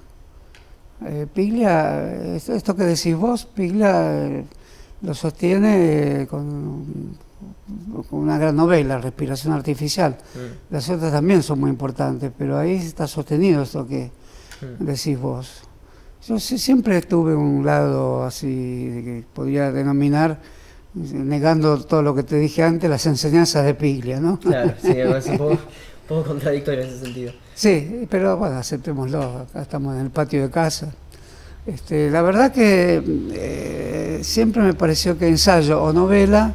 Piglia, esto que decís vos, Piglia lo sostiene con una gran novela, Respiración Artificial. Las otras también son muy importantes, pero ahí está sostenido esto que decís vos. Yo siempre tuve un lado así, de que podría denominar, negando todo lo que te dije antes, las enseñanzas de Piglia, ¿no? Claro, sí, es un poco contradictorio en ese sentido. Sí, pero bueno, aceptémoslo, acá estamos en el patio de casa. La verdad que siempre me pareció que ensayo o novela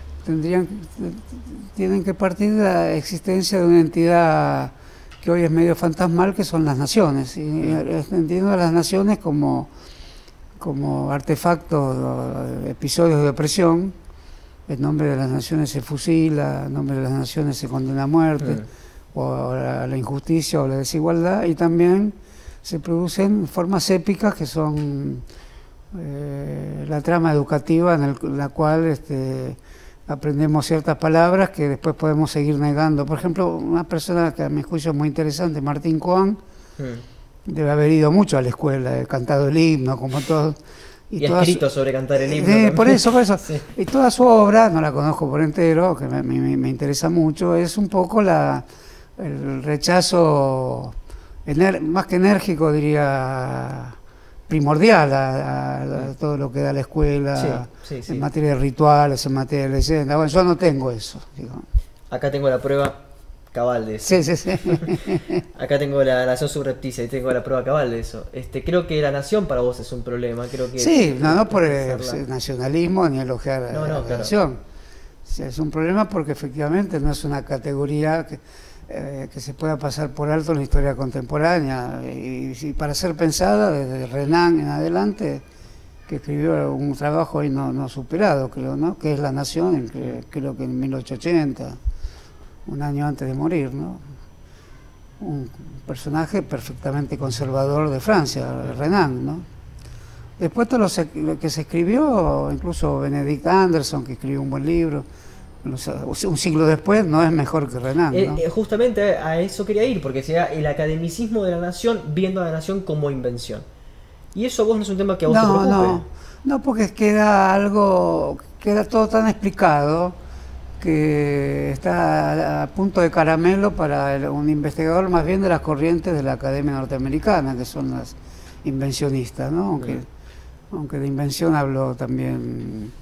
tienen que partir de la existencia de una entidad que hoy es medio fantasmal, que son las naciones, y entiendo a las naciones como artefactos, episodios de opresión. En nombre de las naciones se fusila, en nombre de las naciones se condena a muerte, o a la injusticia o la desigualdad, y también se producen formas épicas que son la trama educativa en la cual aprendemos ciertas palabras que después podemos seguir negando. Por ejemplo, una persona que a mi juicio es muy interesante, Martín Coan, debe haber ido mucho a la escuela, cantado el himno, como todo. Y ha escrito sobre cantar el himno. Por eso. Sí. Y toda su obra, no la conozco por entero, que me interesa mucho, es un poco el rechazo, más que enérgico, diría, primordial a todo lo que da la escuela, sí. En materia de rituales, en materia de leyenda. Bueno, yo no tengo eso. Digo. Acá tengo la prueba cabal de eso. Sí. Acá tengo la nación subrepticia y tengo la prueba cabal de eso. Creo que la nación para vos es un problema. Creo que sí, no por el nacionalismo ni elogiar a la nación. O sea, es un problema porque efectivamente no es una categoría que se pueda pasar por alto en la historia contemporánea. Y para ser pensada, desde Renan en adelante, que escribió un trabajo ahí no superado, creo, ¿no? Que es La Nación, creo que en 1880. Un año antes de morir, ¿no? Un personaje perfectamente conservador de Francia, Renan, ¿no? Después todo lo que se escribió, incluso Benedict Anderson, que escribió un buen libro, un siglo después, no es mejor que Renan, ¿no? Justamente a eso quería ir, porque sea el academicismo de la nación viendo a la nación como invención. Y eso a vos no es un tema que a vos te preocupe. No, porque queda todo tan explicado que está a punto de caramelo para un investigador más bien de las corrientes de la Academia Norteamericana, que son las invencionistas, ¿no? Aunque de invención hablo también,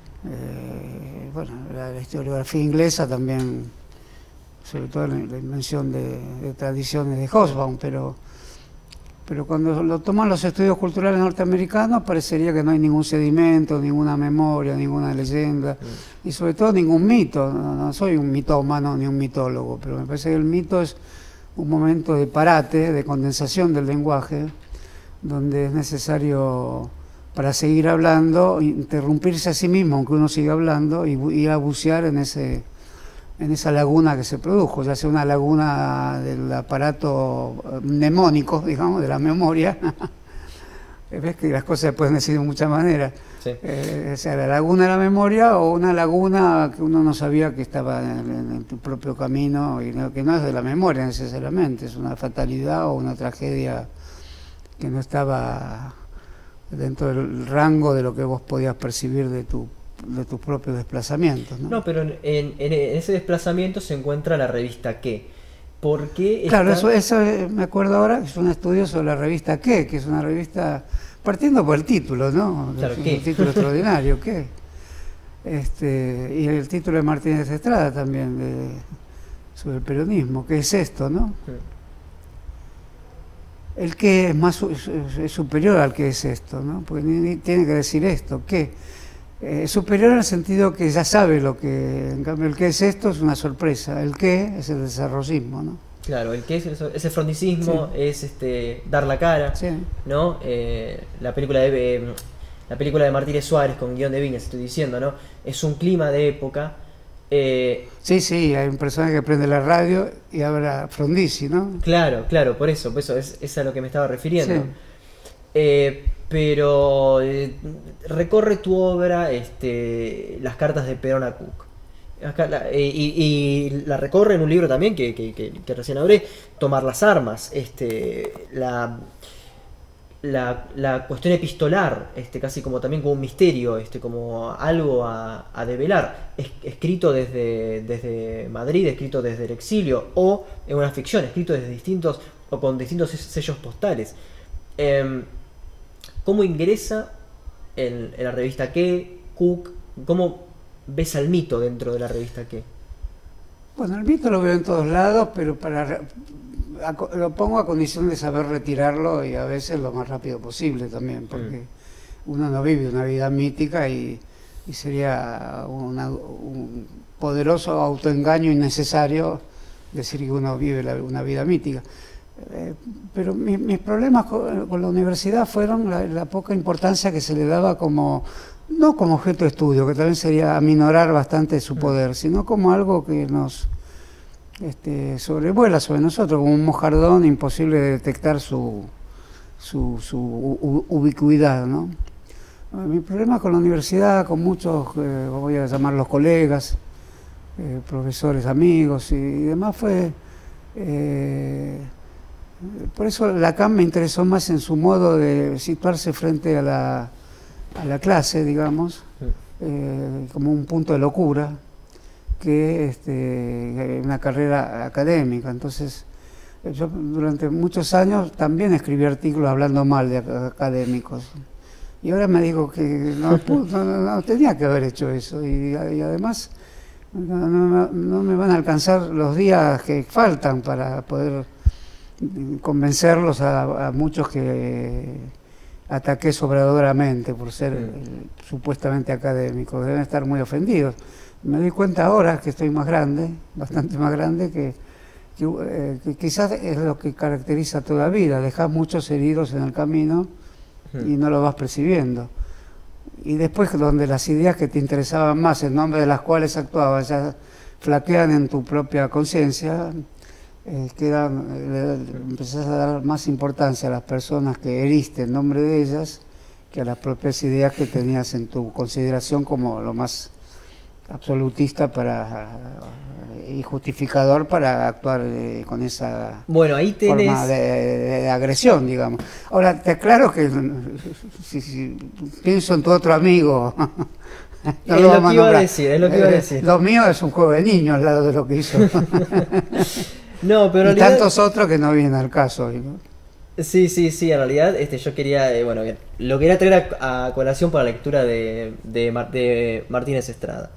la historiografía inglesa también, sobre todo la invención de tradiciones de Hobsbawm, pero cuando lo toman los estudios culturales norteamericanos parecería que no hay ningún sedimento, ninguna memoria, ninguna leyenda, y sobre todo ningún mito. No soy un mitómano ni un mitólogo, pero me parece que el mito es un momento de parate, de condensación del lenguaje, donde es necesario, para seguir hablando, interrumpirse a sí mismo, aunque uno siga hablando, y ir a bucear en esa laguna que se produjo, ya sea una laguna del aparato mnemónico, digamos, de la memoria. Ves que las cosas se pueden decir de muchas maneras. Sí. O sea, la laguna de la memoria o una laguna que uno no sabía que estaba en tu propio camino, y que no es de la memoria necesariamente, es una fatalidad o una tragedia que no estaba dentro del rango de lo que vos podías percibir de tus propios desplazamientos, ¿no? No, pero en ese desplazamiento se encuentra la revista ¿Qué? ¿Por qué? Claro, eso me acuerdo ahora, que es un estudio sobre la revista ¿Qué? Que es una revista, partiendo por el título, ¿no? Claro, es un ¿qué? título extraordinario, ¿Qué? Y el título de Martínez Estrada también, sobre el peronismo, ¿qué es esto, no? Sí. El qué es superior al que es esto, ¿no? Porque tiene que decir esto, ¿qué? Superior en el sentido que ya sabe lo que, en cambio el qué es esto es una sorpresa, el qué es el desarrollismo, ¿no? Claro, el qué es el frondicismo, sí. Es dar la cara, sí. ¿No? La película de Martínez Suárez con guión de Viñas, estoy diciendo, ¿no? Es un clima de época. Sí, hay un personaje que prende la radio y habla Frondizi, ¿no? Claro, por eso es a lo que me estaba refiriendo. Sí. Pero recorre tu obra las cartas de Perón a Cook. Y la recorre en un libro también que recién hablé, Tomar las armas, la cuestión epistolar, casi como también como un misterio, como algo a develar, escrito desde Madrid, escrito desde el exilio, o en una ficción, escrito desde distintos o con distintos sellos postales. ¿Cómo ingresa en la revista Qué, Cook? ¿Cómo ves al mito dentro de la revista Qué? Bueno, el mito lo veo en todos lados, pero lo pongo a condición de saber retirarlo y a veces lo más rápido posible también, porque uno no vive una vida mítica y sería un poderoso autoengaño innecesario decir que uno vive una vida mítica. Pero mis problemas con la universidad fueron la poca importancia que se le daba no como objeto de estudio, que también sería aminorar bastante su poder, sino como algo que nos sobrevuela sobre nosotros, como un mojardón imposible de detectar su ubicuidad, ¿no? Mi problema con la universidad, con muchos, voy a llamarlos colegas, profesores, amigos y demás, fue... por eso Lacan me interesó más en su modo de situarse frente a la clase, digamos, como un punto de locura, que una carrera académica. Entonces, yo durante muchos años también escribí artículos hablando mal de académicos. Y ahora me digo que no tenía que haber hecho eso. Y además, no me van a alcanzar los días que faltan para poder convencerlos a muchos que ataqué sobradoramente por ser supuestamente académicos. Deben estar muy ofendidos. Me doy cuenta ahora que estoy más grande, bastante más grande, que quizás es lo que caracteriza toda la vida. Dejas muchos heridos en el camino y no lo vas percibiendo. Y después, donde las ideas que te interesaban más, en nombre de las cuales actuabas, ya flaquean en tu propia conciencia, empezás a dar más importancia a las personas que heriste en nombre de ellas que a las propias ideas que tenías en tu consideración como lo más absolutista y justificador para actuar con esa forma de agresión, digamos. Ahora, te aclaro que si pienso en tu otro amigo, no es lo que iba a decir. Lo mío es un juego de niños al lado de lo que hizo. No, pero y tantos otros que no vienen al caso hoy, ¿no? Sí, en realidad yo quería, lo quería traer a colación para la lectura de Martínez Estrada.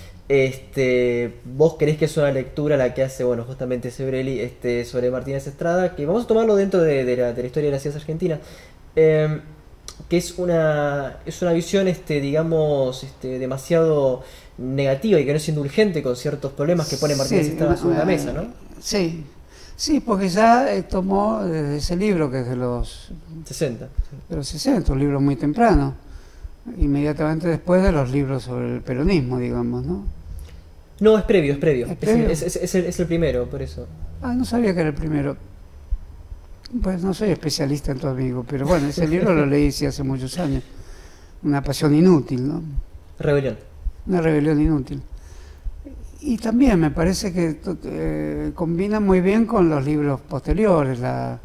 ¿Vos creés que es una lectura la que hace, justamente Sebrelli sobre Martínez Estrada, que vamos a tomarlo dentro de la historia de la ciencia argentina, que es una visión, digamos, demasiado negativa y que no es indulgente con ciertos problemas que pone Martínez Estrada sobre la mesa, ¿no? Sí, porque ya tomó desde ese libro que es de los 60. De los 60, un libro muy temprano, inmediatamente después de los libros sobre el peronismo, digamos, ¿no? No, es previo. ¿Es previo? Es el primero, por eso. Ah, no sabía que era el primero. Pues no soy especialista en tu amigo, pero bueno, ese libro lo leí hace muchos años. Una pasión inútil, ¿no? Rebelión. Una rebelión inútil. Y también me parece que combina muy bien con los libros posteriores,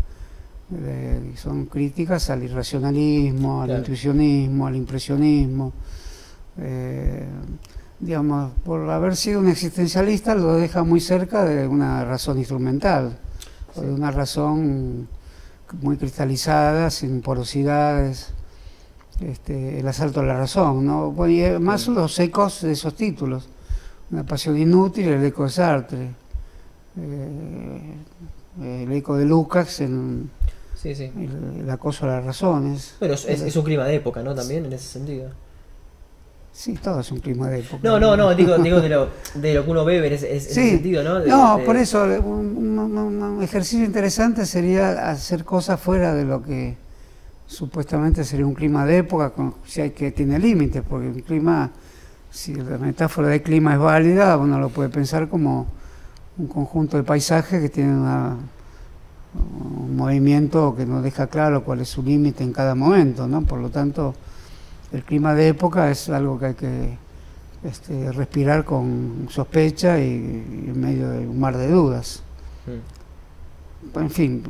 son críticas al irracionalismo, al intuicionismo, al impresionismo. Digamos, por haber sido un existencialista lo deja muy cerca de una razón instrumental, o de una razón muy cristalizada, sin porosidades, el asalto a la razón, ¿no? Bueno, y además los ecos de esos títulos. Una pasión inútil, el eco de Sartre, el eco de Lukács en el acoso a las razones. Bueno, es un clima de época, ¿no? También en ese sentido. Sí, todo es un clima de época. No, digo de lo que uno bebe en ese sentido, ¿no? Por eso un ejercicio interesante sería hacer cosas fuera de lo que supuestamente sería un clima de época, si hay que tiene límites, porque un clima... Si la metáfora de clima es válida, uno lo puede pensar como un conjunto de paisajes que tienen un movimiento que no deja claro cuál es su límite en cada momento, ¿no? Por lo tanto, el clima de época es algo que hay que respirar con sospecha y en medio de un mar de dudas. En fin,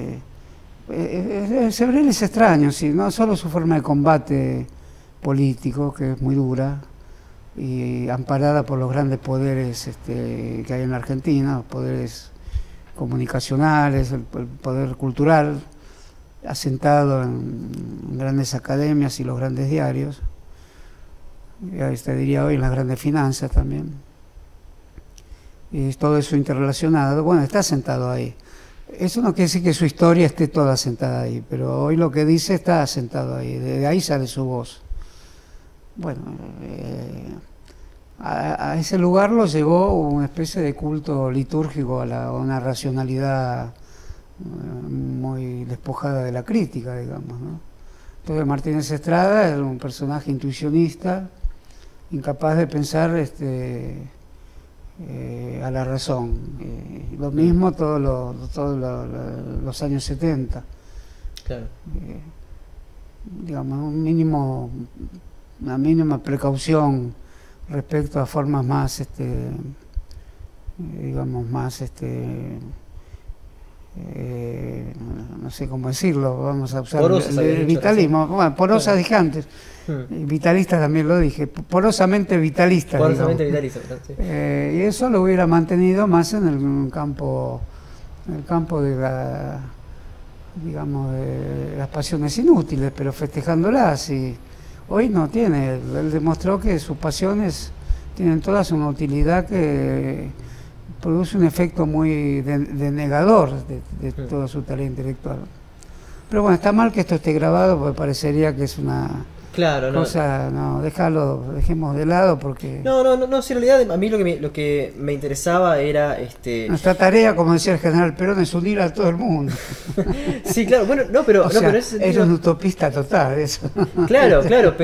Sebrelli es extraño, sí, no solo su forma de combate político, que es muy dura, y amparada por los grandes poderes que hay en la Argentina, los poderes comunicacionales, el poder cultural, asentado en grandes academias y los grandes diarios, te diría hoy en las grandes finanzas también, y todo eso interrelacionado. Bueno, está asentado ahí. Eso no quiere decir que su historia esté toda asentada ahí, pero hoy lo que dice está asentado ahí, de ahí sale su voz. Bueno, a ese lugar lo llevó una especie de culto litúrgico a una racionalidad muy despojada de la crítica, digamos, ¿no? Entonces Martínez Estrada era un personaje intuicionista, incapaz de pensar a la razón. Lo mismo todos los años 70. Claro. Digamos, una mínima precaución respecto a formas más, digamos, más, no sé cómo decirlo, vamos a usar el vitalismo, bueno, porosas dije antes, vitalista también lo dije, porosamente vitalista. Porosamente vitalista, sí. Y eso lo hubiera mantenido más en el campo de digamos, de las pasiones inútiles, pero festejándolas. Y hoy no tiene, él demostró que sus pasiones tienen todas una utilidad que produce un efecto muy denegador de todo su tarea intelectual. Pero bueno, está mal que esto esté grabado porque parecería que es una cosa, no, dejemos de lado porque... No, si en realidad a mí lo que me interesaba era... Nuestra tarea, como decía el general Perón, es unir a todo el mundo. Sí, claro, bueno, pero en ese sentido... Es un utopista total eso. Claro,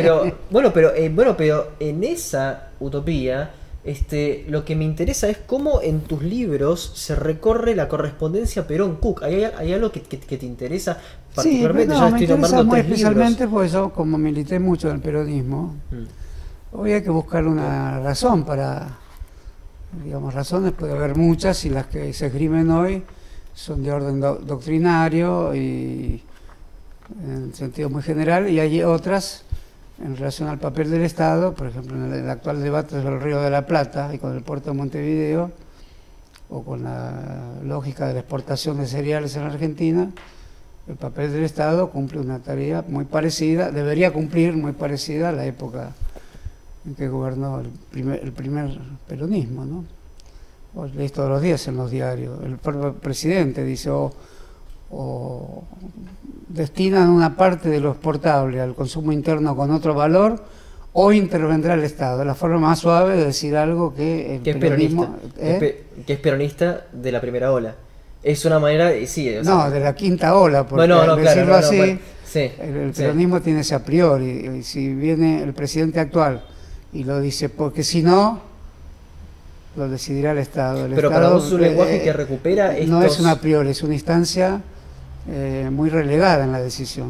pero en esa utopía... lo que me interesa es cómo en tus libros se recorre la correspondencia Perón-Cook. ¿Hay algo que te interesa particularmente? Sí, me interesa muy especialmente porque yo, como milité mucho en el peronismo, hoy hay que buscar una razón para, digamos, razones puede haber muchas, y las que se esgrimen hoy son de orden doctrinario y en sentido muy general, y hay otras en relación al papel del Estado, por ejemplo, en el actual debate sobre el Río de la Plata y con el puerto de Montevideo, o con la lógica de la exportación de cereales en Argentina. El papel del Estado cumple una tarea muy parecida, debería cumplir muy parecida a la época en que gobernó el primer peronismo, ¿no? Vos leéis todos los días en los diarios, el propio presidente dice, o destinan una parte de lo exportable al consumo interno con otro valor, o intervendrá el Estado. La forma más suave de decir algo que el peronismo... que es peronista de la primera ola. Es una manera... Sí, o sea, de la quinta ola, porque al decirlo así, sí, el peronismo tiene ese a priori, y si viene el presidente actual y lo dice, porque si no, lo decidirá el Estado. Pero para vos es un lenguaje que recupera estos... No es una a priori, es una instancia muy relegada en la decisión.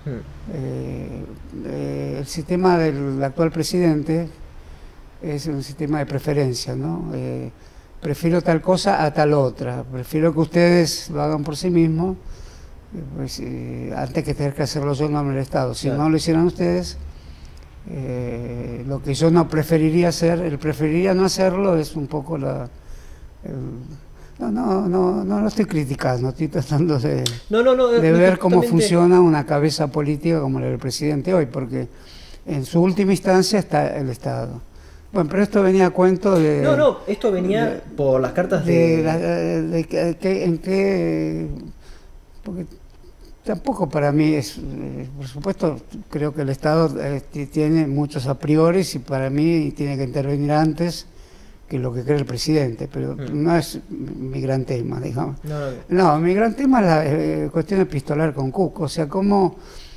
El sistema del actual presidente es un sistema de preferencia, ¿no? Prefiero tal cosa a tal otra, prefiero que ustedes lo hagan por sí mismos, pues, antes que tener que hacerlo yo en nombre del Estado. Si no lo hicieran ustedes, lo que yo no preferiría hacer, el preferiría no hacerlo, es un poco no lo estoy criticando, estoy tratando de ver cómo funciona una cabeza política como la del presidente hoy, porque en su última instancia está el Estado. Bueno, pero esto venía a cuento de... esto venía por las cartas porque tampoco para mí es... por supuesto, creo que el Estado tiene muchos a priori, y para mí tiene que intervenir antes que lo que cree el presidente, pero no es mi gran tema, digamos. No, mi gran tema es la cuestión epistolar con Cook, o sea, cómo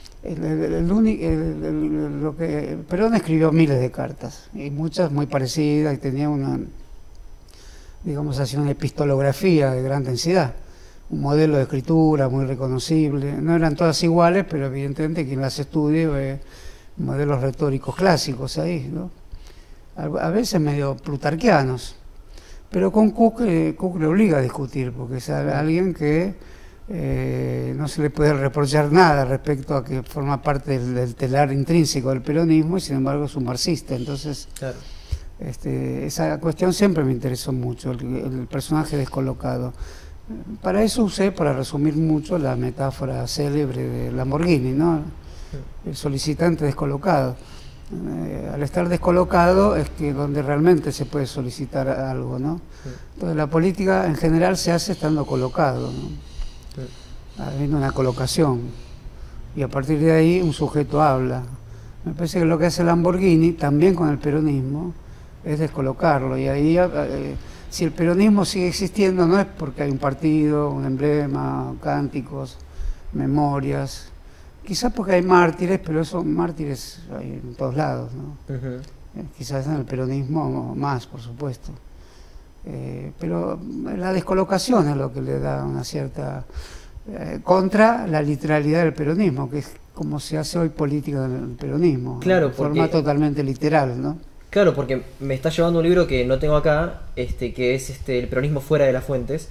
lo que Perón escribió miles de cartas, y muchas muy parecidas, y tenía una, digamos así, una epistolografía de gran densidad, un modelo de escritura muy reconocible. No eran todas iguales, pero evidentemente quien las estudie ve modelos retóricos clásicos ahí, ¿no? A veces medio plutarquianos, pero con Cook le obliga a discutir, porque es alguien que no se le puede reprochar nada respecto a que forma parte del telar intrínseco del peronismo, y sin embargo es un marxista. Entonces, claro, esa cuestión siempre me interesó mucho, el personaje descolocado. Para eso usé, para resumir mucho, la metáfora célebre de Lamborghini, ¿no? El solicitante descolocado. Al estar descolocado es que donde realmente se puede solicitar algo, ¿no? Entonces la política en general se hace estando colocado, ¿no? Habiendo una colocación, y a partir de ahí un sujeto habla. Me parece que lo que hace Lamborghini, también con el peronismo, es descolocarlo, y ahí si el peronismo sigue existiendo no es porque hay un partido, un emblema, cánticos, memorias, quizás porque hay mártires, pero esos mártires hay en todos lados, ¿no? Quizás en el peronismo más, por supuesto. Pero la descolocación es lo que le da una cierta... contra la literalidad del peronismo, que es como se hace hoy política del peronismo, claro, de forma totalmente literal, ¿no? Claro, porque me está llevando un libro que no tengo acá, que es El peronismo fuera de las fuentes,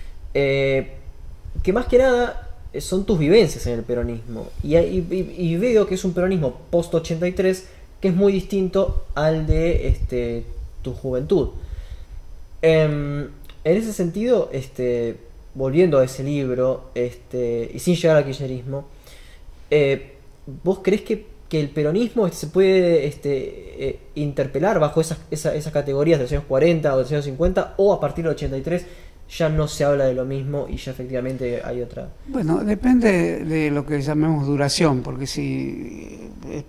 que más que nada son tus vivencias en el peronismo, y veo que es un peronismo post-83 que es muy distinto al de tu juventud. En ese sentido, volviendo a ese libro, y sin llegar al kirchnerismo, ¿vos creés que el peronismo se puede interpelar bajo esas categorías de los años 40 o de los años 50, o a partir del 83 ya no se habla de lo mismo y ya efectivamente hay otra? Bueno, depende de lo que llamemos duración, porque si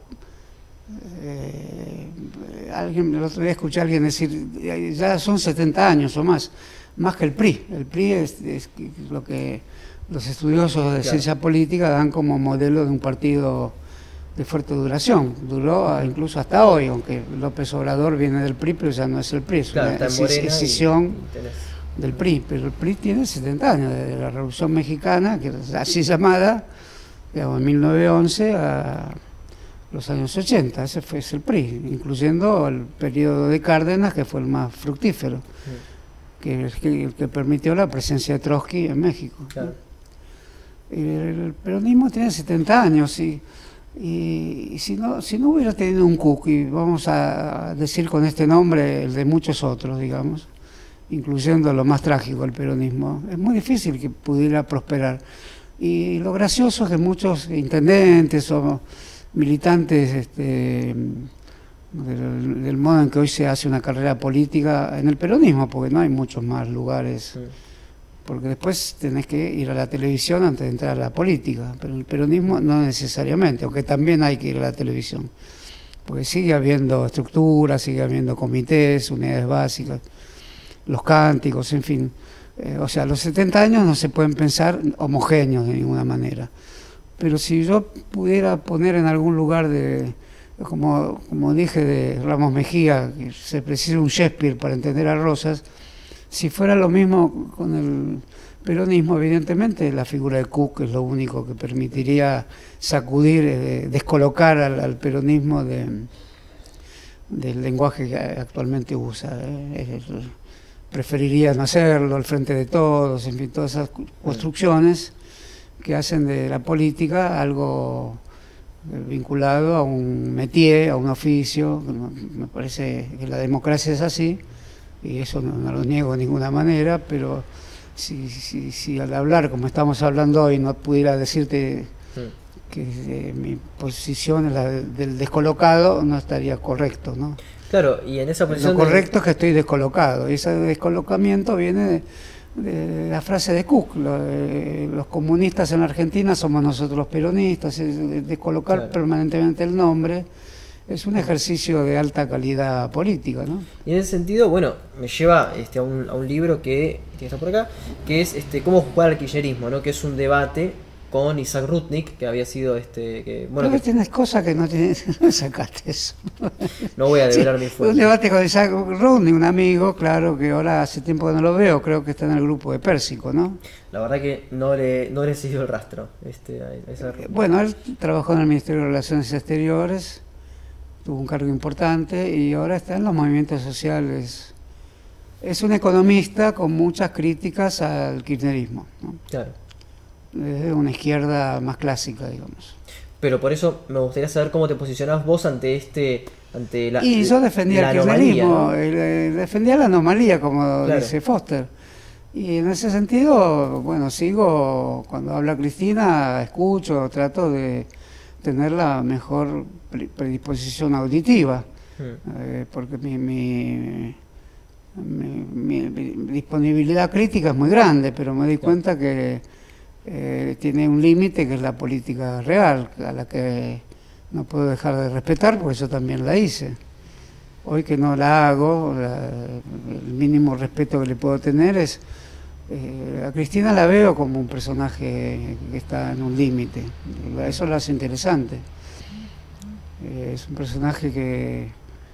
el otro día escuché a alguien decir, ya son 70 años o más que el PRI. El PRI es lo que los estudiosos de ciencia política dan como modelo de un partido de fuerte duración. Duró incluso hasta hoy, aunque López Obrador viene del PRI, pero ya no es el PRI, es una escisión del PRI. Pero el PRI tiene 70 años, desde la Revolución Mexicana, que es así llamada, digamos, en 1911 a los años 80. Ese es el PRI, incluyendo el periodo de Cárdenas, que fue el más fructífero, que es el que permitió la presencia de Trotsky en México. Claro. El peronismo tiene 70 años y si no hubiera tenido un Cook, y vamos a decir con este nombre el de muchos otros, digamos, incluyendo lo más trágico del peronismo, es muy difícil que pudiera prosperar. Y lo gracioso es que muchos intendentes o militantes del modo en que hoy se hace una carrera política en el peronismo, porque no hay muchos más lugares, porque después tenés que ir a la televisión antes de entrar a la política, pero el peronismo no necesariamente, aunque también hay que ir a la televisión, porque sigue habiendo estructuras, sigue habiendo comités, unidades básicas, los cánticos, en fin. O sea, los 70 años no se pueden pensar homogéneos de ninguna manera, pero si yo pudiera poner en algún lugar como dije de Ramos Mejía, que se precisa un Shakespeare para entender a Rosas, si fuera lo mismo con el peronismo, evidentemente la figura de Cook es lo único que permitiría sacudir, descolocar al peronismo del lenguaje que actualmente usa. Preferiría no hacerlo, al frente de todos, en fin, todas esas construcciones que hacen de la política algo vinculado a un métier, a un oficio. Me parece que la democracia es así, y eso no lo niego de ninguna manera, pero si al hablar como estamos hablando hoy no pudiera decirte que mi posición es la del descolocado, no estaría correcto, ¿no? Claro, y en esa posición lo correcto es que estoy descolocado, y ese descolocamiento viene de la frase de Cook, los comunistas en la Argentina somos nosotros los peronistas. Descolocar permanentemente el nombre es un ejercicio de alta calidad política, ¿no? Y en ese sentido, bueno, me lleva a un libro que está por acá, que es Cómo jugar al kirchnerismo, ¿no? Que es un debate con Isaac Rutnik, que había sido Pero tienes cosas que no tienes, no sacaste eso. No voy a develar mi fuente. Un debate con Isaac Rutnik, un amigo, claro, que ahora hace tiempo que no lo veo, creo que está en el grupo de Pérsico, ¿no? La verdad que no le he seguido el rastro. Bueno, él trabajó en el Ministerio de Relaciones Exteriores, tuvo un cargo importante y ahora está en los movimientos sociales. Es un economista con muchas críticas al kirchnerismo, ¿no? Claro. Desde una izquierda más clásica, digamos. Pero por eso me gustaría saber cómo te posicionás vos ante la Y yo defendía el kirchnerismo, ¿no? Defendía la anomalía, como dice Foster. Y en ese sentido, bueno, sigo, cuando habla Cristina, escucho, trato de tener la mejor predisposición auditiva, porque mi disponibilidad crítica es muy grande, pero me di cuenta que tiene un límite, que es la política real, a la que no puedo dejar de respetar, porque yo también la hice. Hoy que no la hago, el mínimo respeto que le puedo tener es... a Cristina la veo como un personaje que está en un límite, eso lo hace interesante. Es un personaje que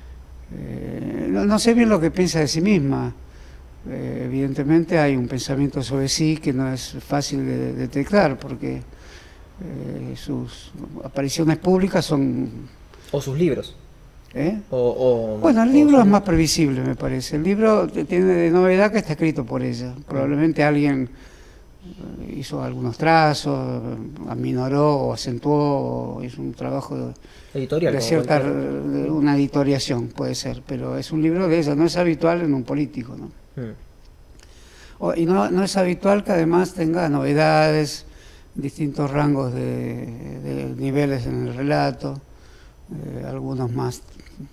no sé bien lo que piensa de sí misma. Evidentemente hay un pensamiento sobre sí que no es fácil de detectar, porque sus apariciones públicas son... O sus libros. Bueno, el libro es más previsible, me parece. El libro tiene de novedad que está escrito por ella. Probablemente alguien hizo algunos trazos, aminoró o acentuó, o hizo un trabajo editorial, de cierta, una editoriación, puede ser, pero es un libro de ella, no es habitual en un político, ¿no? Y no es habitual que además tenga novedades, distintos rangos de niveles en el relato, algunos más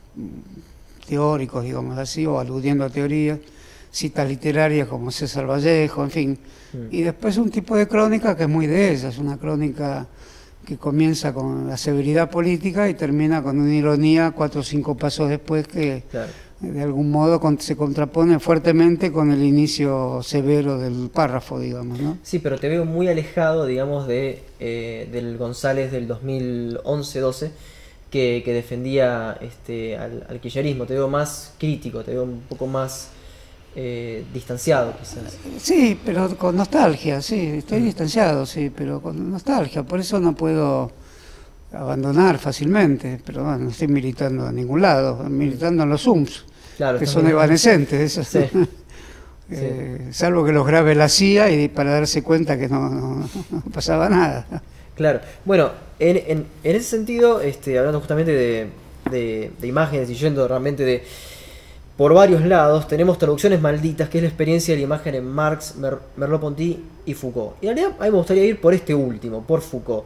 teóricos, digamos así, o aludiendo a teorías, citas literarias como César Vallejo, en fin. Y después un tipo de crónica que es muy de ella, es una crónica que comienza con la severidad política y termina con una ironía 4 o 5 pasos después que de algún modo se contrapone fuertemente con el inicio severo del párrafo, digamos, ¿no? Sí, pero te veo muy alejado, digamos, del González del 2011-12, que defendía al kirchnerismo. Te veo más crítico, te veo un poco más distanciado, quizás. Sí, pero con nostalgia, sí, estoy distanciado, sí, pero con nostalgia. Por eso no puedo abandonar fácilmente, pero bueno, no estoy militando a ningún lado, militando en los Zooms, que son evanescentes, esos. Sí. Salvo que los grabe la CIA y para darse cuenta que no pasaba nada. Claro, bueno, en ese sentido, hablando justamente de imágenes y yendo realmente por varios lados, tenemos Traducciones malditas, que es la experiencia de la imagen en Marx, Merleau-Ponty y Foucault. Y en realidad a mí me gustaría ir por este último, por Foucault.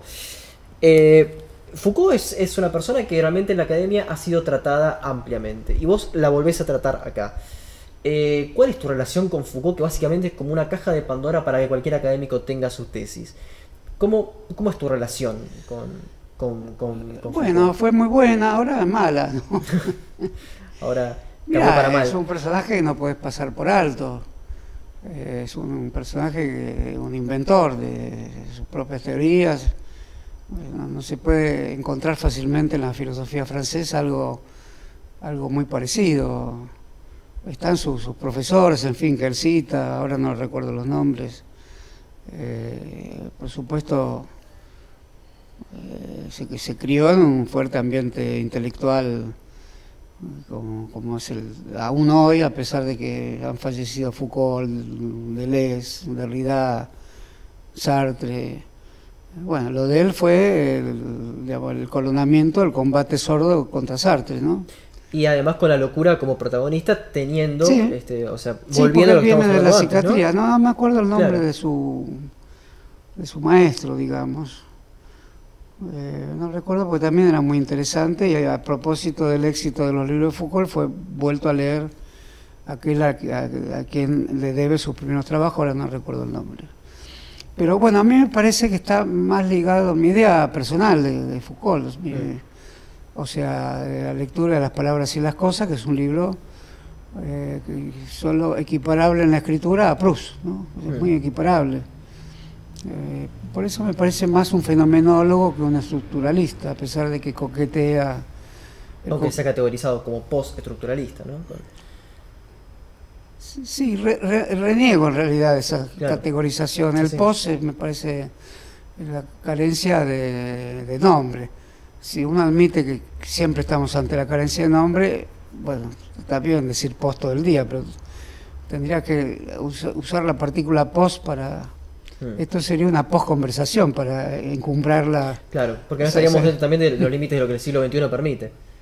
Foucault es una persona que realmente en la academia ha sido tratada ampliamente, y vos la volvés a tratar acá. ¿Cuál es tu relación con Foucault, que básicamente es como una caja de Pandora para que cualquier académico tenga su tesis? ¿Cómo es tu relación con Foucault? Bueno, fue muy buena, ahora es mala, ¿no? Ahora mirá, para mal. Es un personaje que no puedes pasar por alto. Es un personaje, un inventor de sus propias teorías. No se puede encontrar fácilmente en la filosofía francesa algo muy parecido. Están sus profesores, en fin, que él cita, ahora no recuerdo los nombres. Por supuesto, se crió en un fuerte ambiente intelectual, como es aún hoy, a pesar de que han fallecido Foucault, Deleuze, Derrida, Sartre. Bueno, lo de él fue el coronamiento, el combate sordo contra Sartre, ¿no? Y además con la locura como protagonista, teniendo, sí. O sea, volviendo a lo que viene de la psiquiatría, antes, ¿no? No me acuerdo el nombre de su maestro, digamos. No recuerdo, porque también era muy interesante, y a propósito del éxito de los libros de Foucault, fue vuelto a leer aquel a quien le debe sus primeros trabajos, ahora no recuerdo el nombre. Pero bueno, a mí me parece que está más ligado a mi idea personal de Foucault, o sea, de la lectura de Las palabras y las cosas, que es un libro solo equiparable en la escritura a Proust, ¿no? Es muy equiparable. Por eso me parece más un fenomenólogo que un estructuralista, a pesar de que coquetea... Aunque se ha categorizado como post-estructuralista, ¿no? Sí, reniego en realidad esa categorización. El post me parece la carencia de nombre. Si uno admite que siempre estamos ante la carencia de nombre, bueno, está bien decir post todo el día, pero tendría que usar la partícula post para... Esto sería una post-conversación para encumbrarla. Claro, porque no estaríamos dentro también de los límites de lo que el siglo XXI permite.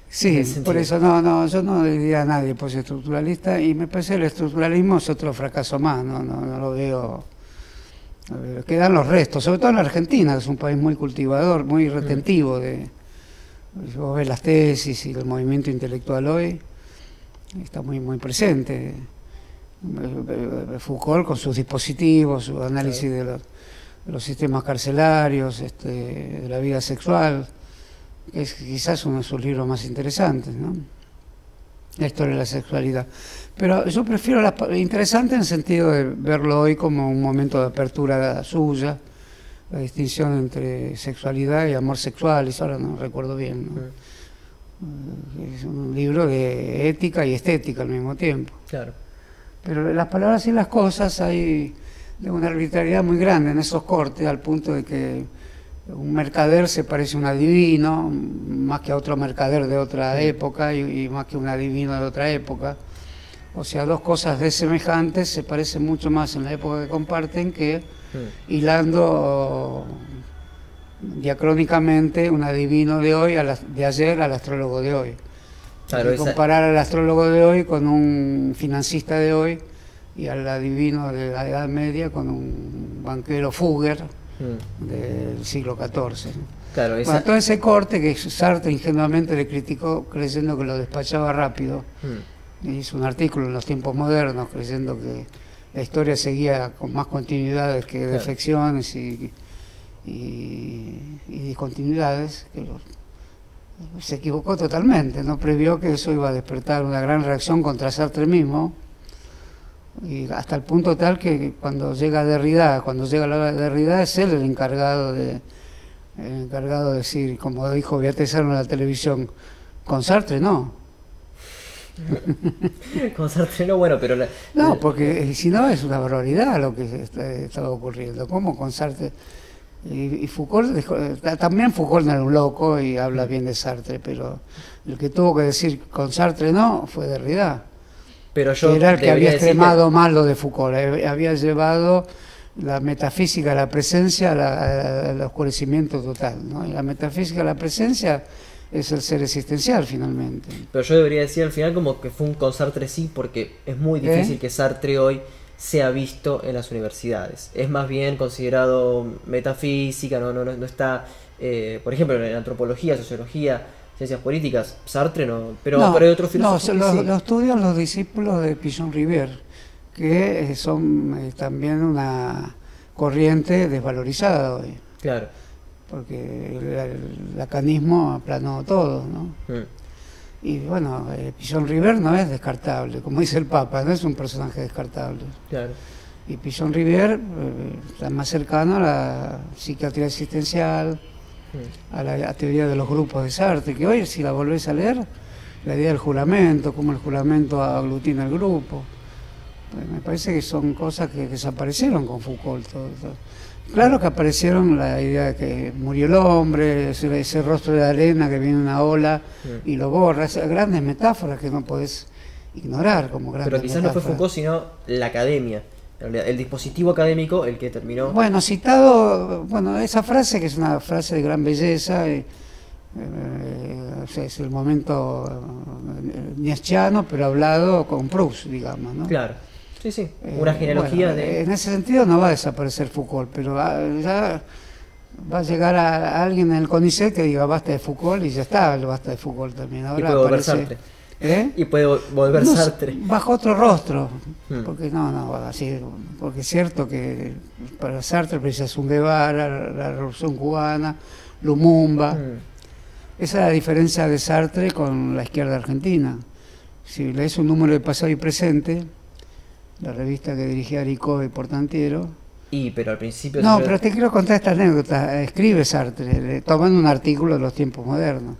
Sí, por eso yo no diría a nadie postestructuralista, y me parece que el estructuralismo es otro fracaso más, no lo veo. Quedan los restos, sobre todo en la Argentina, que es un país muy cultivador, muy retentivo vos ves las tesis y el movimiento intelectual hoy, está muy presente. Foucault con sus dispositivos, su análisis de los sistemas carcelarios, de la vida sexual, que es quizás uno de sus libros más interesantes, ¿no? La historia de la sexualidad. Pero yo prefiero interesante en el sentido de verlo hoy como un momento de apertura suya, la distinción entre sexualidad y amor sexual, y ahora no recuerdo bien, ¿no? Es un libro de ética y estética al mismo tiempo. Claro. Pero las palabras y las cosas hay de una arbitrariedad muy grande en esos cortes, al punto de que un mercader se parece a un adivino, más que a otro mercader de otra época, y más que un adivino de otra época. O sea, dos cosas desemejantes se parecen mucho más en la época que comparten que hilando diacrónicamente un adivino de hoy, de ayer, al astrólogo de hoy. Claro, comparar al astrólogo de hoy con un financista de hoy y al adivino de la Edad Media con un banquero Fugger del siglo XIV. Claro, bueno, todo ese corte que Sartre ingenuamente le criticó creyendo que lo despachaba rápido, hizo un artículo en Los Tiempos Modernos creyendo que la historia seguía con más continuidades que defecciones y discontinuidades, que se equivocó totalmente, no previó que eso iba a despertar una gran reacción contra Sartre mismo, y hasta el punto tal que cuando llega la hora de Derrida, es él el encargado de decir, como dijo Beatriz Arno en la televisión, con Sartre no. Con Sartre no, bueno, pero... No, porque si no es una barbaridad lo que estaba ocurriendo. ¿Cómo con Sartre? Y Foucault también Foucault no era un loco y habla bien de Sartre, pero el que tuvo que decir con Sartre no fue Derrida. Pero yo era el que había extremado más lo de Foucault, había llevado la metafísica a la presencia al oscurecimiento total, ¿no? Y la metafísica a la presencia es el ser existencial finalmente. Pero yo debería decir al final como que fue un con Sartre sí, porque es muy difícil que Sartre hoy sea visto en las universidades. Es más bien considerado metafísica, no está, por ejemplo, en antropología, sociología, ciencias políticas, Sartre no, pero hay otros filósofos. No, lo estudian los discípulos de Pichon Rivière, que son también una corriente desvalorizada hoy. Claro. Porque el lacanismo aplanó todo, ¿no? Y bueno, Pichon Rivière no es descartable, como dice el Papa, no es un personaje descartable. Claro. Y Pichon Rivière está más cercano a la psiquiatría existencial, a la teoría de los grupos de Sartre, que hoy, si la volvés a leer, la idea del juramento, cómo el juramento aglutina el grupo, me parece que son cosas que desaparecieron con Foucault. Todo. Claro que aparecieron la idea de que murió el hombre, ese rostro de arena que viene una ola y lo borra, esas grandes metáforas que no podés ignorar como grandes Pero quizás metáforas. No fue Foucault, sino la academia, el dispositivo académico el que terminó... Bueno, citado, esa frase que es una frase de gran belleza, o sea, es el momento nietzscheano, pero hablado con Proust, digamos, ¿no? Claro. Sí, una genealogía de... En ese sentido no va a desaparecer Foucault, pero ya va a llegar a alguien en el CONICET que diga basta de Foucault y ya está, el basta de Foucault también. Ahora y puede volver Sartre. Y puede volver Sartre. Bajo otro rostro, porque así, porque es cierto que para Sartre precisas un Guevara, la Revolución Cubana, Lumumba. Esa es la diferencia de Sartre con la izquierda argentina. Si lees un número de Pasado y Presente, la revista que dirigía Aricó y Portantiero. Pero al principio... pero te quiero contar esta anécdota. Escribe Sartre, tomando un artículo de Los Tiempos Modernos.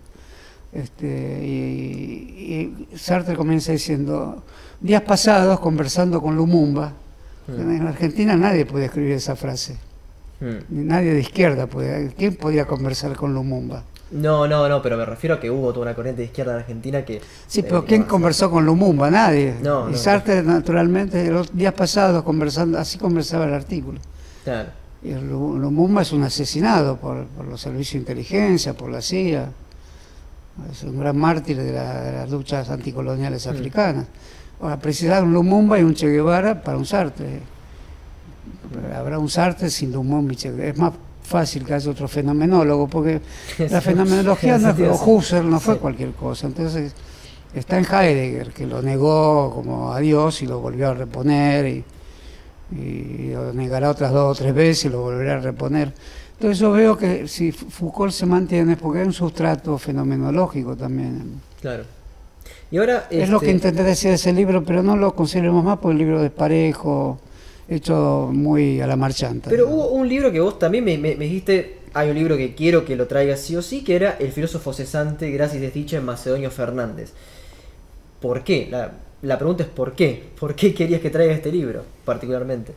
Y Sartre comienza diciendo, días pasados conversando con Lumumba. En Argentina nadie puede escribir esa frase. Ni nadie de izquierda puede. ¿Quién podía conversar con Lumumba? No, pero me refiero a que hubo toda una corriente de izquierda en Argentina que... Sí, pero ¿quién conversó con Lumumba? Nadie. Y Sartre, naturalmente, los días pasados conversando, así conversaba el artículo. Claro. Y Lumumba es un asesinado por los servicios de inteligencia, por la CIA. es un gran mártir de las luchas anticoloniales africanas. Ahora, precisar un Lumumba y un Che Guevara para un Sartre. Habrá un Sartre sin Lumumba y Che Guevara. Es más fácil que haya otro fenomenólogo, porque la fenomenología o Husserl no fue cualquier cosa. Entonces, está en Heidegger, que lo negó como a Dios y lo volvió a reponer, y lo negará otras 2 o 3 veces y lo volverá a reponer. Entonces yo veo que si Foucault se mantiene es porque hay un sustrato fenomenológico también. Claro. Y ahora, es lo que intenté decir de ese libro, pero no lo consideremos más por el libro desparejo, hecho muy a la marchanta. Pero hubo un libro que vos también me dijiste, hay un libro que quiero que lo traigas sí o sí, que era El filósofo cesante, Gracias desdicha, en Macedonio Fernández. ¿Por qué? La pregunta es ¿por qué? ¿Por qué querías que traiga este libro, particularmente?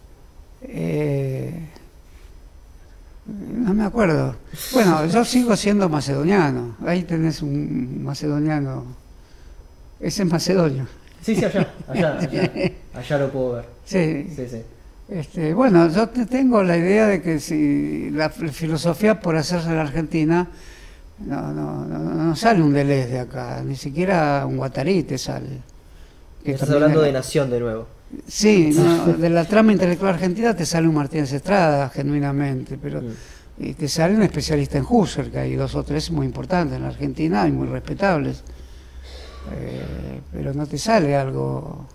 No me acuerdo. Bueno, yo sigo siendo macedoniano. Ahí tenés un macedoniano. Ese es macedonio. Sí, allá lo puedo ver. Sí. Bueno, yo tengo la idea de que si la filosofía por hacerse en la Argentina no sale un Deleuze de acá, ni siquiera un Guattari te sale. Estás hablando de Nación de nuevo. Sí, de la trama intelectual argentina te sale un Martínez Estrada, genuinamente, pero y te sale un especialista en Husserl, que hay 2 o 3 muy importantes en la Argentina y muy respetables. Pero no te sale algo.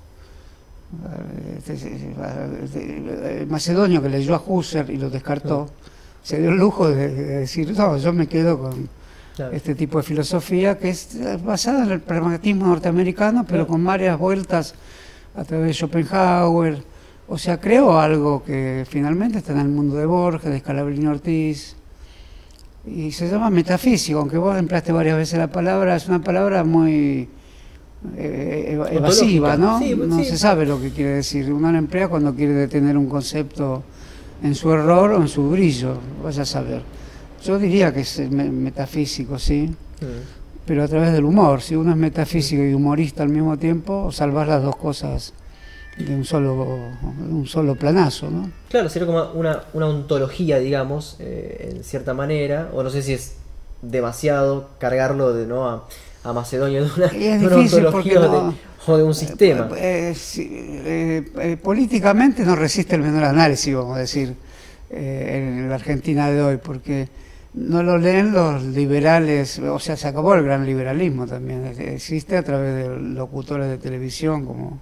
El macedonio que leyó a Husserl y lo descartó, se dio el lujo de decir, no, yo me quedo con este tipo de filosofía que es basada en el pragmatismo norteamericano, pero con varias vueltas a través de Schopenhauer. O sea, creo algo que finalmente está en el mundo de Borges, de Scalabrini Ortiz, y se llama metafísico, aunque vos empleaste varias veces la palabra, es una palabra muy evasiva, ¿no? No se sabe lo que quiere decir. Uno la emplea cuando quiere detener un concepto en su error o en su brillo, vaya a saber. Yo diría que es metafísico, sí, pero a través del humor. Si uno es metafísico y humorista al mismo tiempo, salvar las 2 cosas de un solo planazo, ¿no? Claro, sería como una ontología, digamos, en cierta manera, o no sé si es demasiado cargarlo a Macedonio de una ontología o de un sistema. Políticamente no resiste el menor análisis, vamos a decir, en la Argentina de hoy, porque no lo leen los liberales, o sea, se acabó el gran liberalismo también, existe a través de locutores de televisión, como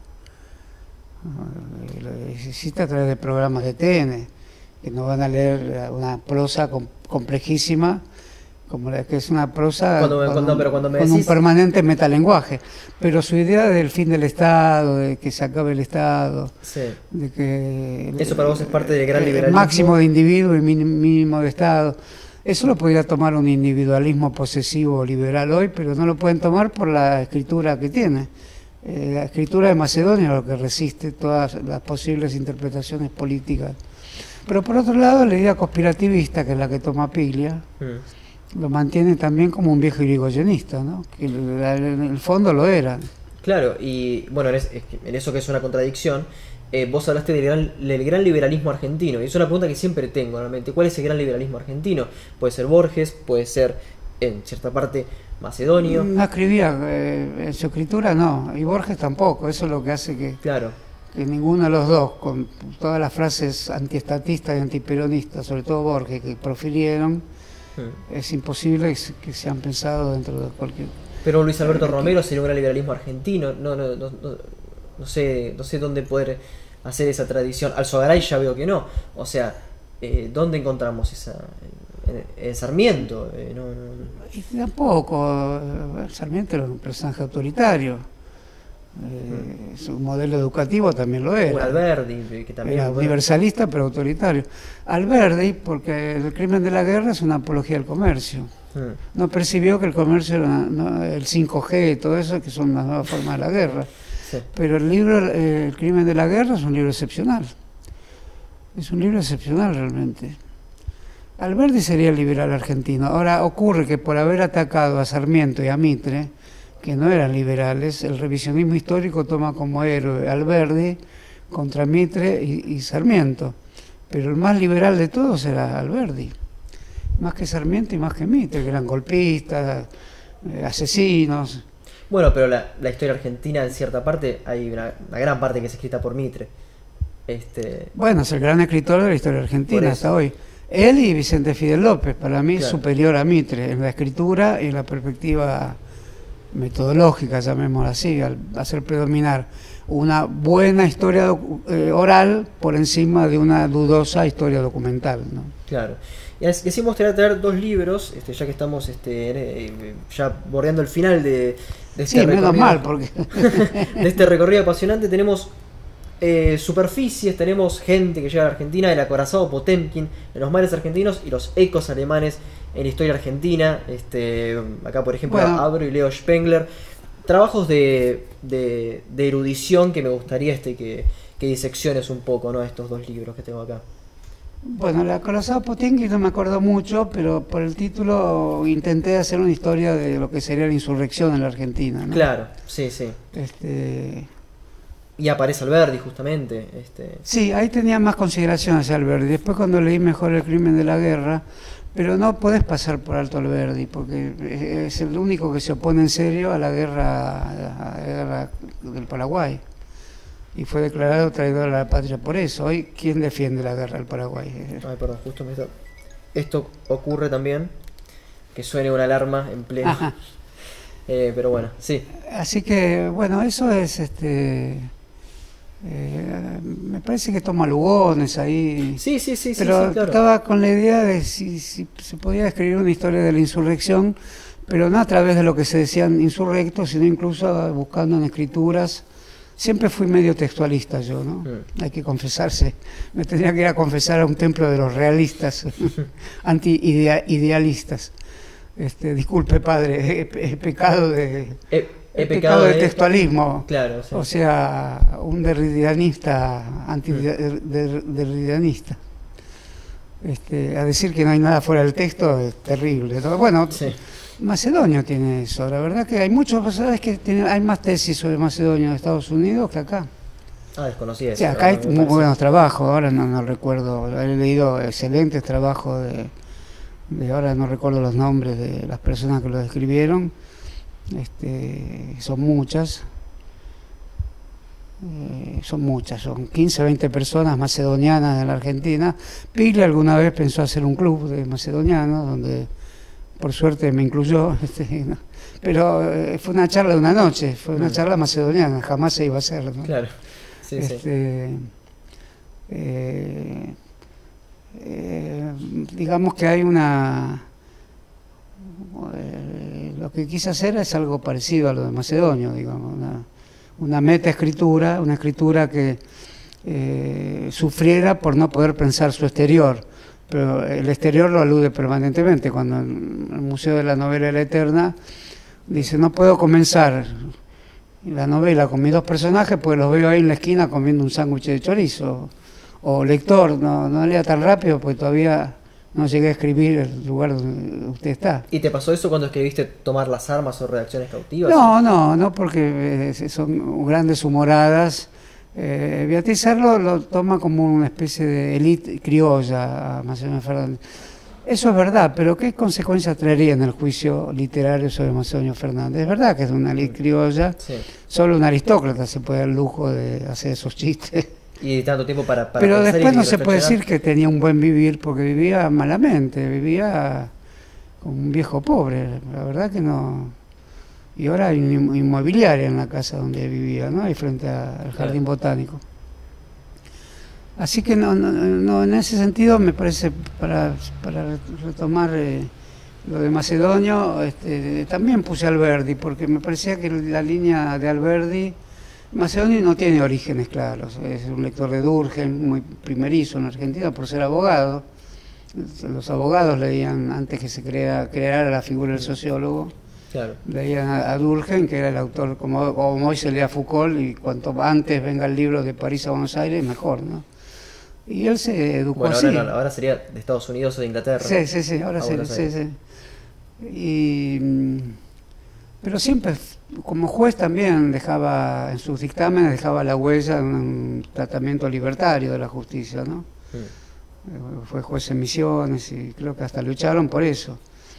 existe a través de programas de TN, que no van a leer una prosa complejísima, como la que es una prosa con un permanente metalenguaje, pero su idea del fin del Estado, de que se acabe el Estado, de que eso para vos es parte del gran liberalismo, máximo de individuo y mínimo de Estado. Eso lo podría tomar un individualismo posesivo liberal hoy, pero no lo pueden tomar por la escritura que tiene. La escritura de Macedonia es lo que resiste todas las posibles interpretaciones políticas. Pero por otro lado, la idea conspirativista, que es la que toma Piglia, lo mantiene también como un viejo irigoyenista, ¿no? Que en el fondo lo era. Claro, y bueno, en eso que es una contradicción, vos hablaste del gran liberalismo argentino, y es una pregunta que siempre tengo realmente. ¿Cuál es el gran liberalismo argentino? Puede ser Borges, puede ser en cierta parte Macedonio. No escribía, en su escritura no, y Borges tampoco. Eso es lo que hace que ninguno de los dos, con todas las frases antiestatistas y antiperonistas, sobre todo Borges, que profirieron, es imposible que se han pensado dentro de cualquier... Pero Luis Alberto Romero sería un gran liberalismo argentino, no sé dónde poder hacer esa tradición. Alzogaray ya veo que no. O sea, ¿dónde encontramos esa? En Sarmiento. Y tampoco. Sarmiento era un personaje autoritario. Su modelo educativo también lo era. Alberdi, que también era universalista pero autoritario. Alberdi, porque el crimen de la guerra es una apología al comercio. No percibió que el comercio era el 5G y todo eso, que son las nuevas formas de la guerra. Pero el libro El crimen de la guerra es un libro excepcional. Es un libro excepcional realmente. Alberdi sería el liberal argentino. Ahora ocurre que por haber atacado a Sarmiento y a Mitre, que no eran liberales, el revisionismo histórico toma como héroe a Alberdi contra Mitre y Sarmiento. Pero el más liberal de todos era Alberdi. Más que Sarmiento y más que Mitre, que eran golpistas, asesinos. Bueno, pero la historia argentina, en cierta parte, hay una gran parte que es escrita por Mitre. Bueno, es el gran escritor de la historia argentina hasta hoy. Él y Vicente Fidel López, para mí, claro, superior a Mitre en la escritura y en la perspectiva metodológica, llamémosla así, al hacer predominar una buena historia oral por encima de una dudosa historia documental, ¿no? Claro. Y así me gustaría traer 2 libros, ya que estamos ya bordeando el final de este recorrido. Menos mal, porque de este recorrido apasionante. Tenemos superficies, tenemos gente que llega a la Argentina, el acorazado Potemkin en los mares argentinos y los ecos alemanes en la historia argentina. Acá, por ejemplo, Abro y Leo Spengler. Trabajos de erudición que me gustaría que disecciones un poco, ¿no? Estos 2 libros que tengo acá. Bueno, el acorazado Potemkin no me acuerdo mucho, pero por el título intenté hacer una historia de lo que sería la insurrección en la Argentina, ¿no? Claro, sí. Y aparece Alberdi, justamente. Sí, ahí tenía más consideración hacia Alberdi. Después, cuando leí mejor El crimen de la guerra, pero no podés pasar por alto Alberdi, porque es el único que se opone en serio a la guerra del Paraguay. Y fue declarado traidor a la patria por eso. Hoy, ¿quién defiende la guerra del Paraguay? Ay, perdón, justo esto ocurre también, que suene una alarma en pleno. Pero bueno, sí. Así que, bueno, eso es me parece que toma Lugones ahí. Sí, pero claro. Estaba con la idea de si se podía escribir una historia de la insurrección, pero no a través de lo que se decían insurrectos, sino incluso buscando en escrituras. Siempre fui medio textualista yo, ¿no? Hay que confesarse. Me tendría que ir a confesar a un templo de los realistas, anti-idealistas. Disculpe, padre, he pecado de... He pecado de textualismo, claro, sí. O sea, un derridianista, anti-derridianista. A decir que no hay nada fuera del texto es terrible, ¿no? Bueno, sí. Macedonio tiene eso, la verdad que hay muchos, ¿sabes? Que hay más tesis sobre Macedonio en Estados Unidos que acá. Desconocía eso. Sí, acá hay muy buenos trabajos, ahora no recuerdo, he leído excelentes trabajos de ahora no recuerdo los nombres de las personas que lo escribieron. Son muchas, son 15, 20 personas macedonianas en la Argentina. Piglia alguna vez pensó hacer un club de macedonianos, donde por suerte me incluyó, pero fue una charla de una noche, fue una charla macedoniana, jamás se iba a hacer, ¿no? Claro, sí. Digamos que hay lo que quise hacer es algo parecido a lo de Macedonio, digamos, una metaescritura, una escritura que sufriera por no poder pensar su exterior, pero el exterior lo alude permanentemente. Cuando en el Museo de la Novela de la Eterna dice, no puedo comenzar la novela con mis 2 personajes porque los veo ahí en la esquina comiendo un sándwich de chorizo, o lector, no lea tan rápido porque todavía no llegué a escribir el lugar donde usted está. ¿Y te pasó eso cuando escribiste Tomar las armas o Redacciones cautivas? No, porque son grandes humoradas. Beatriz Serlo lo toma como una especie de élite criolla a Macedonio Fernández. Eso es verdad, pero ¿qué consecuencias traería en el juicio literario sobre Macedonio Fernández? Es verdad que es una élite criolla, sí. Solo un aristócrata se puede dar el lujo de hacer esos chistes. Y tanto tiempo para pero después no se puede decir que tenía un buen vivir, porque vivía malamente, vivía como un viejo pobre, la verdad que no. Y ahora hay una inmobiliaria en la casa donde vivía, ¿no? Ahí frente al jardín botánico. Así que no, en ese sentido me parece, para retomar lo de Macedonio, también puse a Alberdi, porque me parecía que la línea de Alberdi, Macedonio no tiene orígenes claros, es un lector de Durkheim, muy primerizo en Argentina por ser abogado. Los abogados leían, antes que se creara la figura del sociólogo, claro, leían a Durkheim, que era el autor, como hoy se lee a Foucault, y cuanto antes venga el libro de París a Buenos Aires, mejor, ¿no? Y él se educó así. Ahora sería de Estados Unidos o de Inglaterra. Sí, ahora sí. Pero siempre, como juez también dejaba, en sus dictámenes dejaba la huella de un tratamiento libertario de la justicia, ¿no? Fue juez en Misiones y creo que hasta lucharon por eso.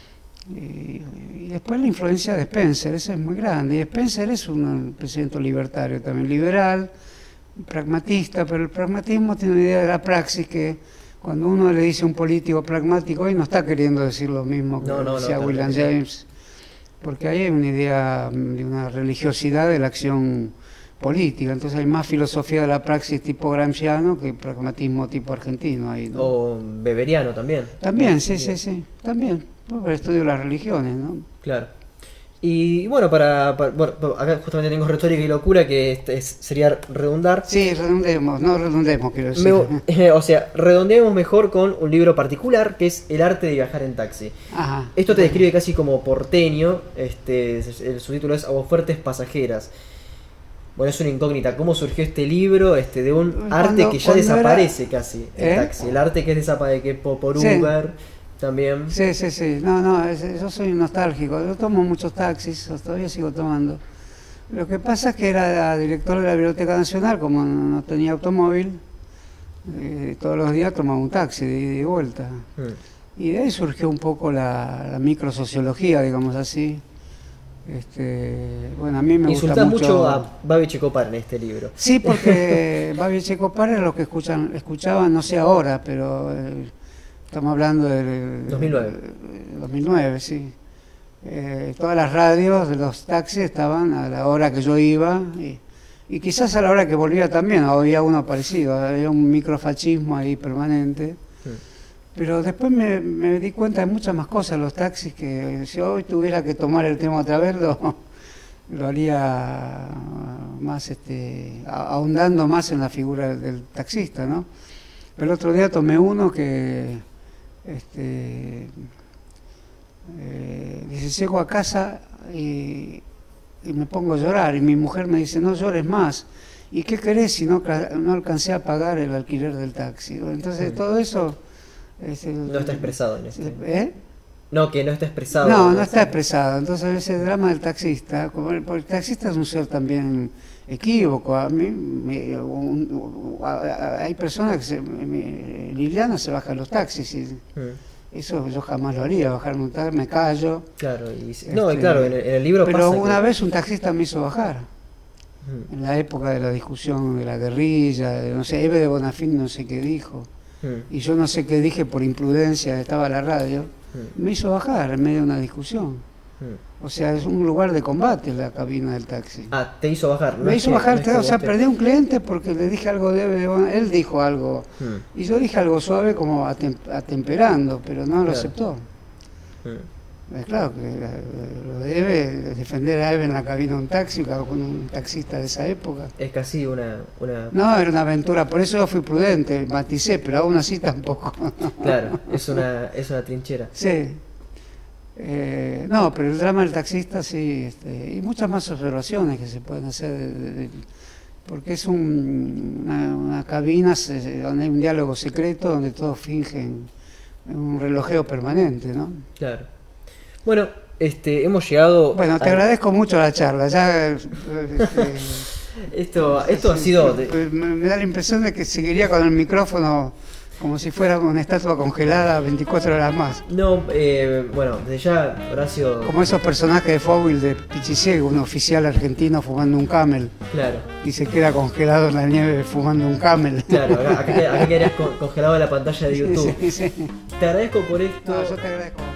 Y después la influencia de Spencer, esa es muy grande. Y Spencer es un presidente libertario, también liberal, pragmatista, pero el pragmatismo tiene una idea de la praxis que cuando uno le dice a un político pragmático, hoy no está queriendo decir lo mismo que decía William James, porque ahí hay una idea de una religiosidad de la acción política, entonces hay más filosofía de la praxis tipo gramsciano que pragmatismo tipo argentino ahí, ¿no? O beberiano también. También, sí, también, por el estudio de las religiones, ¿no? Claro. Y bueno, bueno, acá justamente tengo retórica y locura, que sería redundar. Sí, redundemos, quiero decir. O sea, redondeemos mejor con un libro particular, que es El arte de viajar en taxi. Ajá, Esto te describe casi como porteño, el subtítulo es Aguafuertes pasajeras. Bueno, es una incógnita. ¿Cómo surgió este libro de un arte que ya desaparece casi, el taxi? El arte que es por Uber, también. Sí. No, yo soy nostálgico. Yo tomo muchos taxis, todavía sigo tomando. Lo que pasa es que era director de la Biblioteca Nacional, como no tenía automóvil, todos los días tomaba un taxi de ida y vuelta. Y de ahí surgió un poco la microsociología, digamos así. Bueno, a mí me gusta mucho a Babi Checopar en este libro. Sí, porque Babi Checopar es lo que escuchaban, no sé ahora, pero estamos hablando del 2009, sí. Todas las radios de los taxis estaban a la hora que yo iba y quizás a la hora que volvía también había uno parecido, había un microfascismo ahí permanente. Pero después me di cuenta de muchas más cosas en los taxis, que si hoy tuviera que tomar el tema otra vez, lo haría más, ahondando más en la figura del taxista, ¿no? El otro día tomé uno que dice, llego a casa y me pongo a llorar, y mi mujer me dice, no llores más. ¿Y qué querés si no alcancé a pagar el alquiler del taxi? Entonces todo eso... no está expresado en este. No, que no está expresado. No está expresado. Entonces ese drama del taxista, porque el taxista es un ser también equívoco. A mí hay personas que Liliana se baja los taxis y eso yo jamás lo haría, bajarme un taxi, me callo. Claro, claro, en el libro pero pasa una vez un taxista me hizo bajar. En la época de la discusión de la guerrilla, no sé, Eve de Bonafín no sé qué dijo. Y yo no sé qué dije por imprudencia, estaba en la radio, me hizo bajar en medio de una discusión. O sea, es un lugar de combate la cabina del taxi. Ah, te hizo bajar. Me hizo bajar, o sea, perdí un cliente porque le dije algo él dijo algo, y yo dije algo suave como atemperando, pero no lo aceptó. Claro que lo debe defender a Eve en la cabina de un taxi, con un taxista de esa época. Es casi una... No, era una aventura, por eso fui prudente, maticé, pero aún así tampoco. Claro, es una trinchera. Sí. No, pero el drama del taxista sí, y muchas más observaciones que se pueden hacer, porque es una cabina donde hay un diálogo secreto, donde todos fingen un relojeo permanente, ¿no? Claro. Bueno, hemos llegado... Bueno, te agradezco mucho la charla. Ya, esto ha sido... Me da la impresión de que seguiría con el micrófono como si fuera una estatua congelada 24 horas más. No, bueno, desde ya, Horacio... Como esos personajes de Fowell de Pichiciego, un oficial argentino fumando un camel. Claro. Y se queda congelado en la nieve fumando un camel. Claro, acá quedarías congelado en la pantalla de YouTube. Sí. Te agradezco por esto. No, yo te agradezco.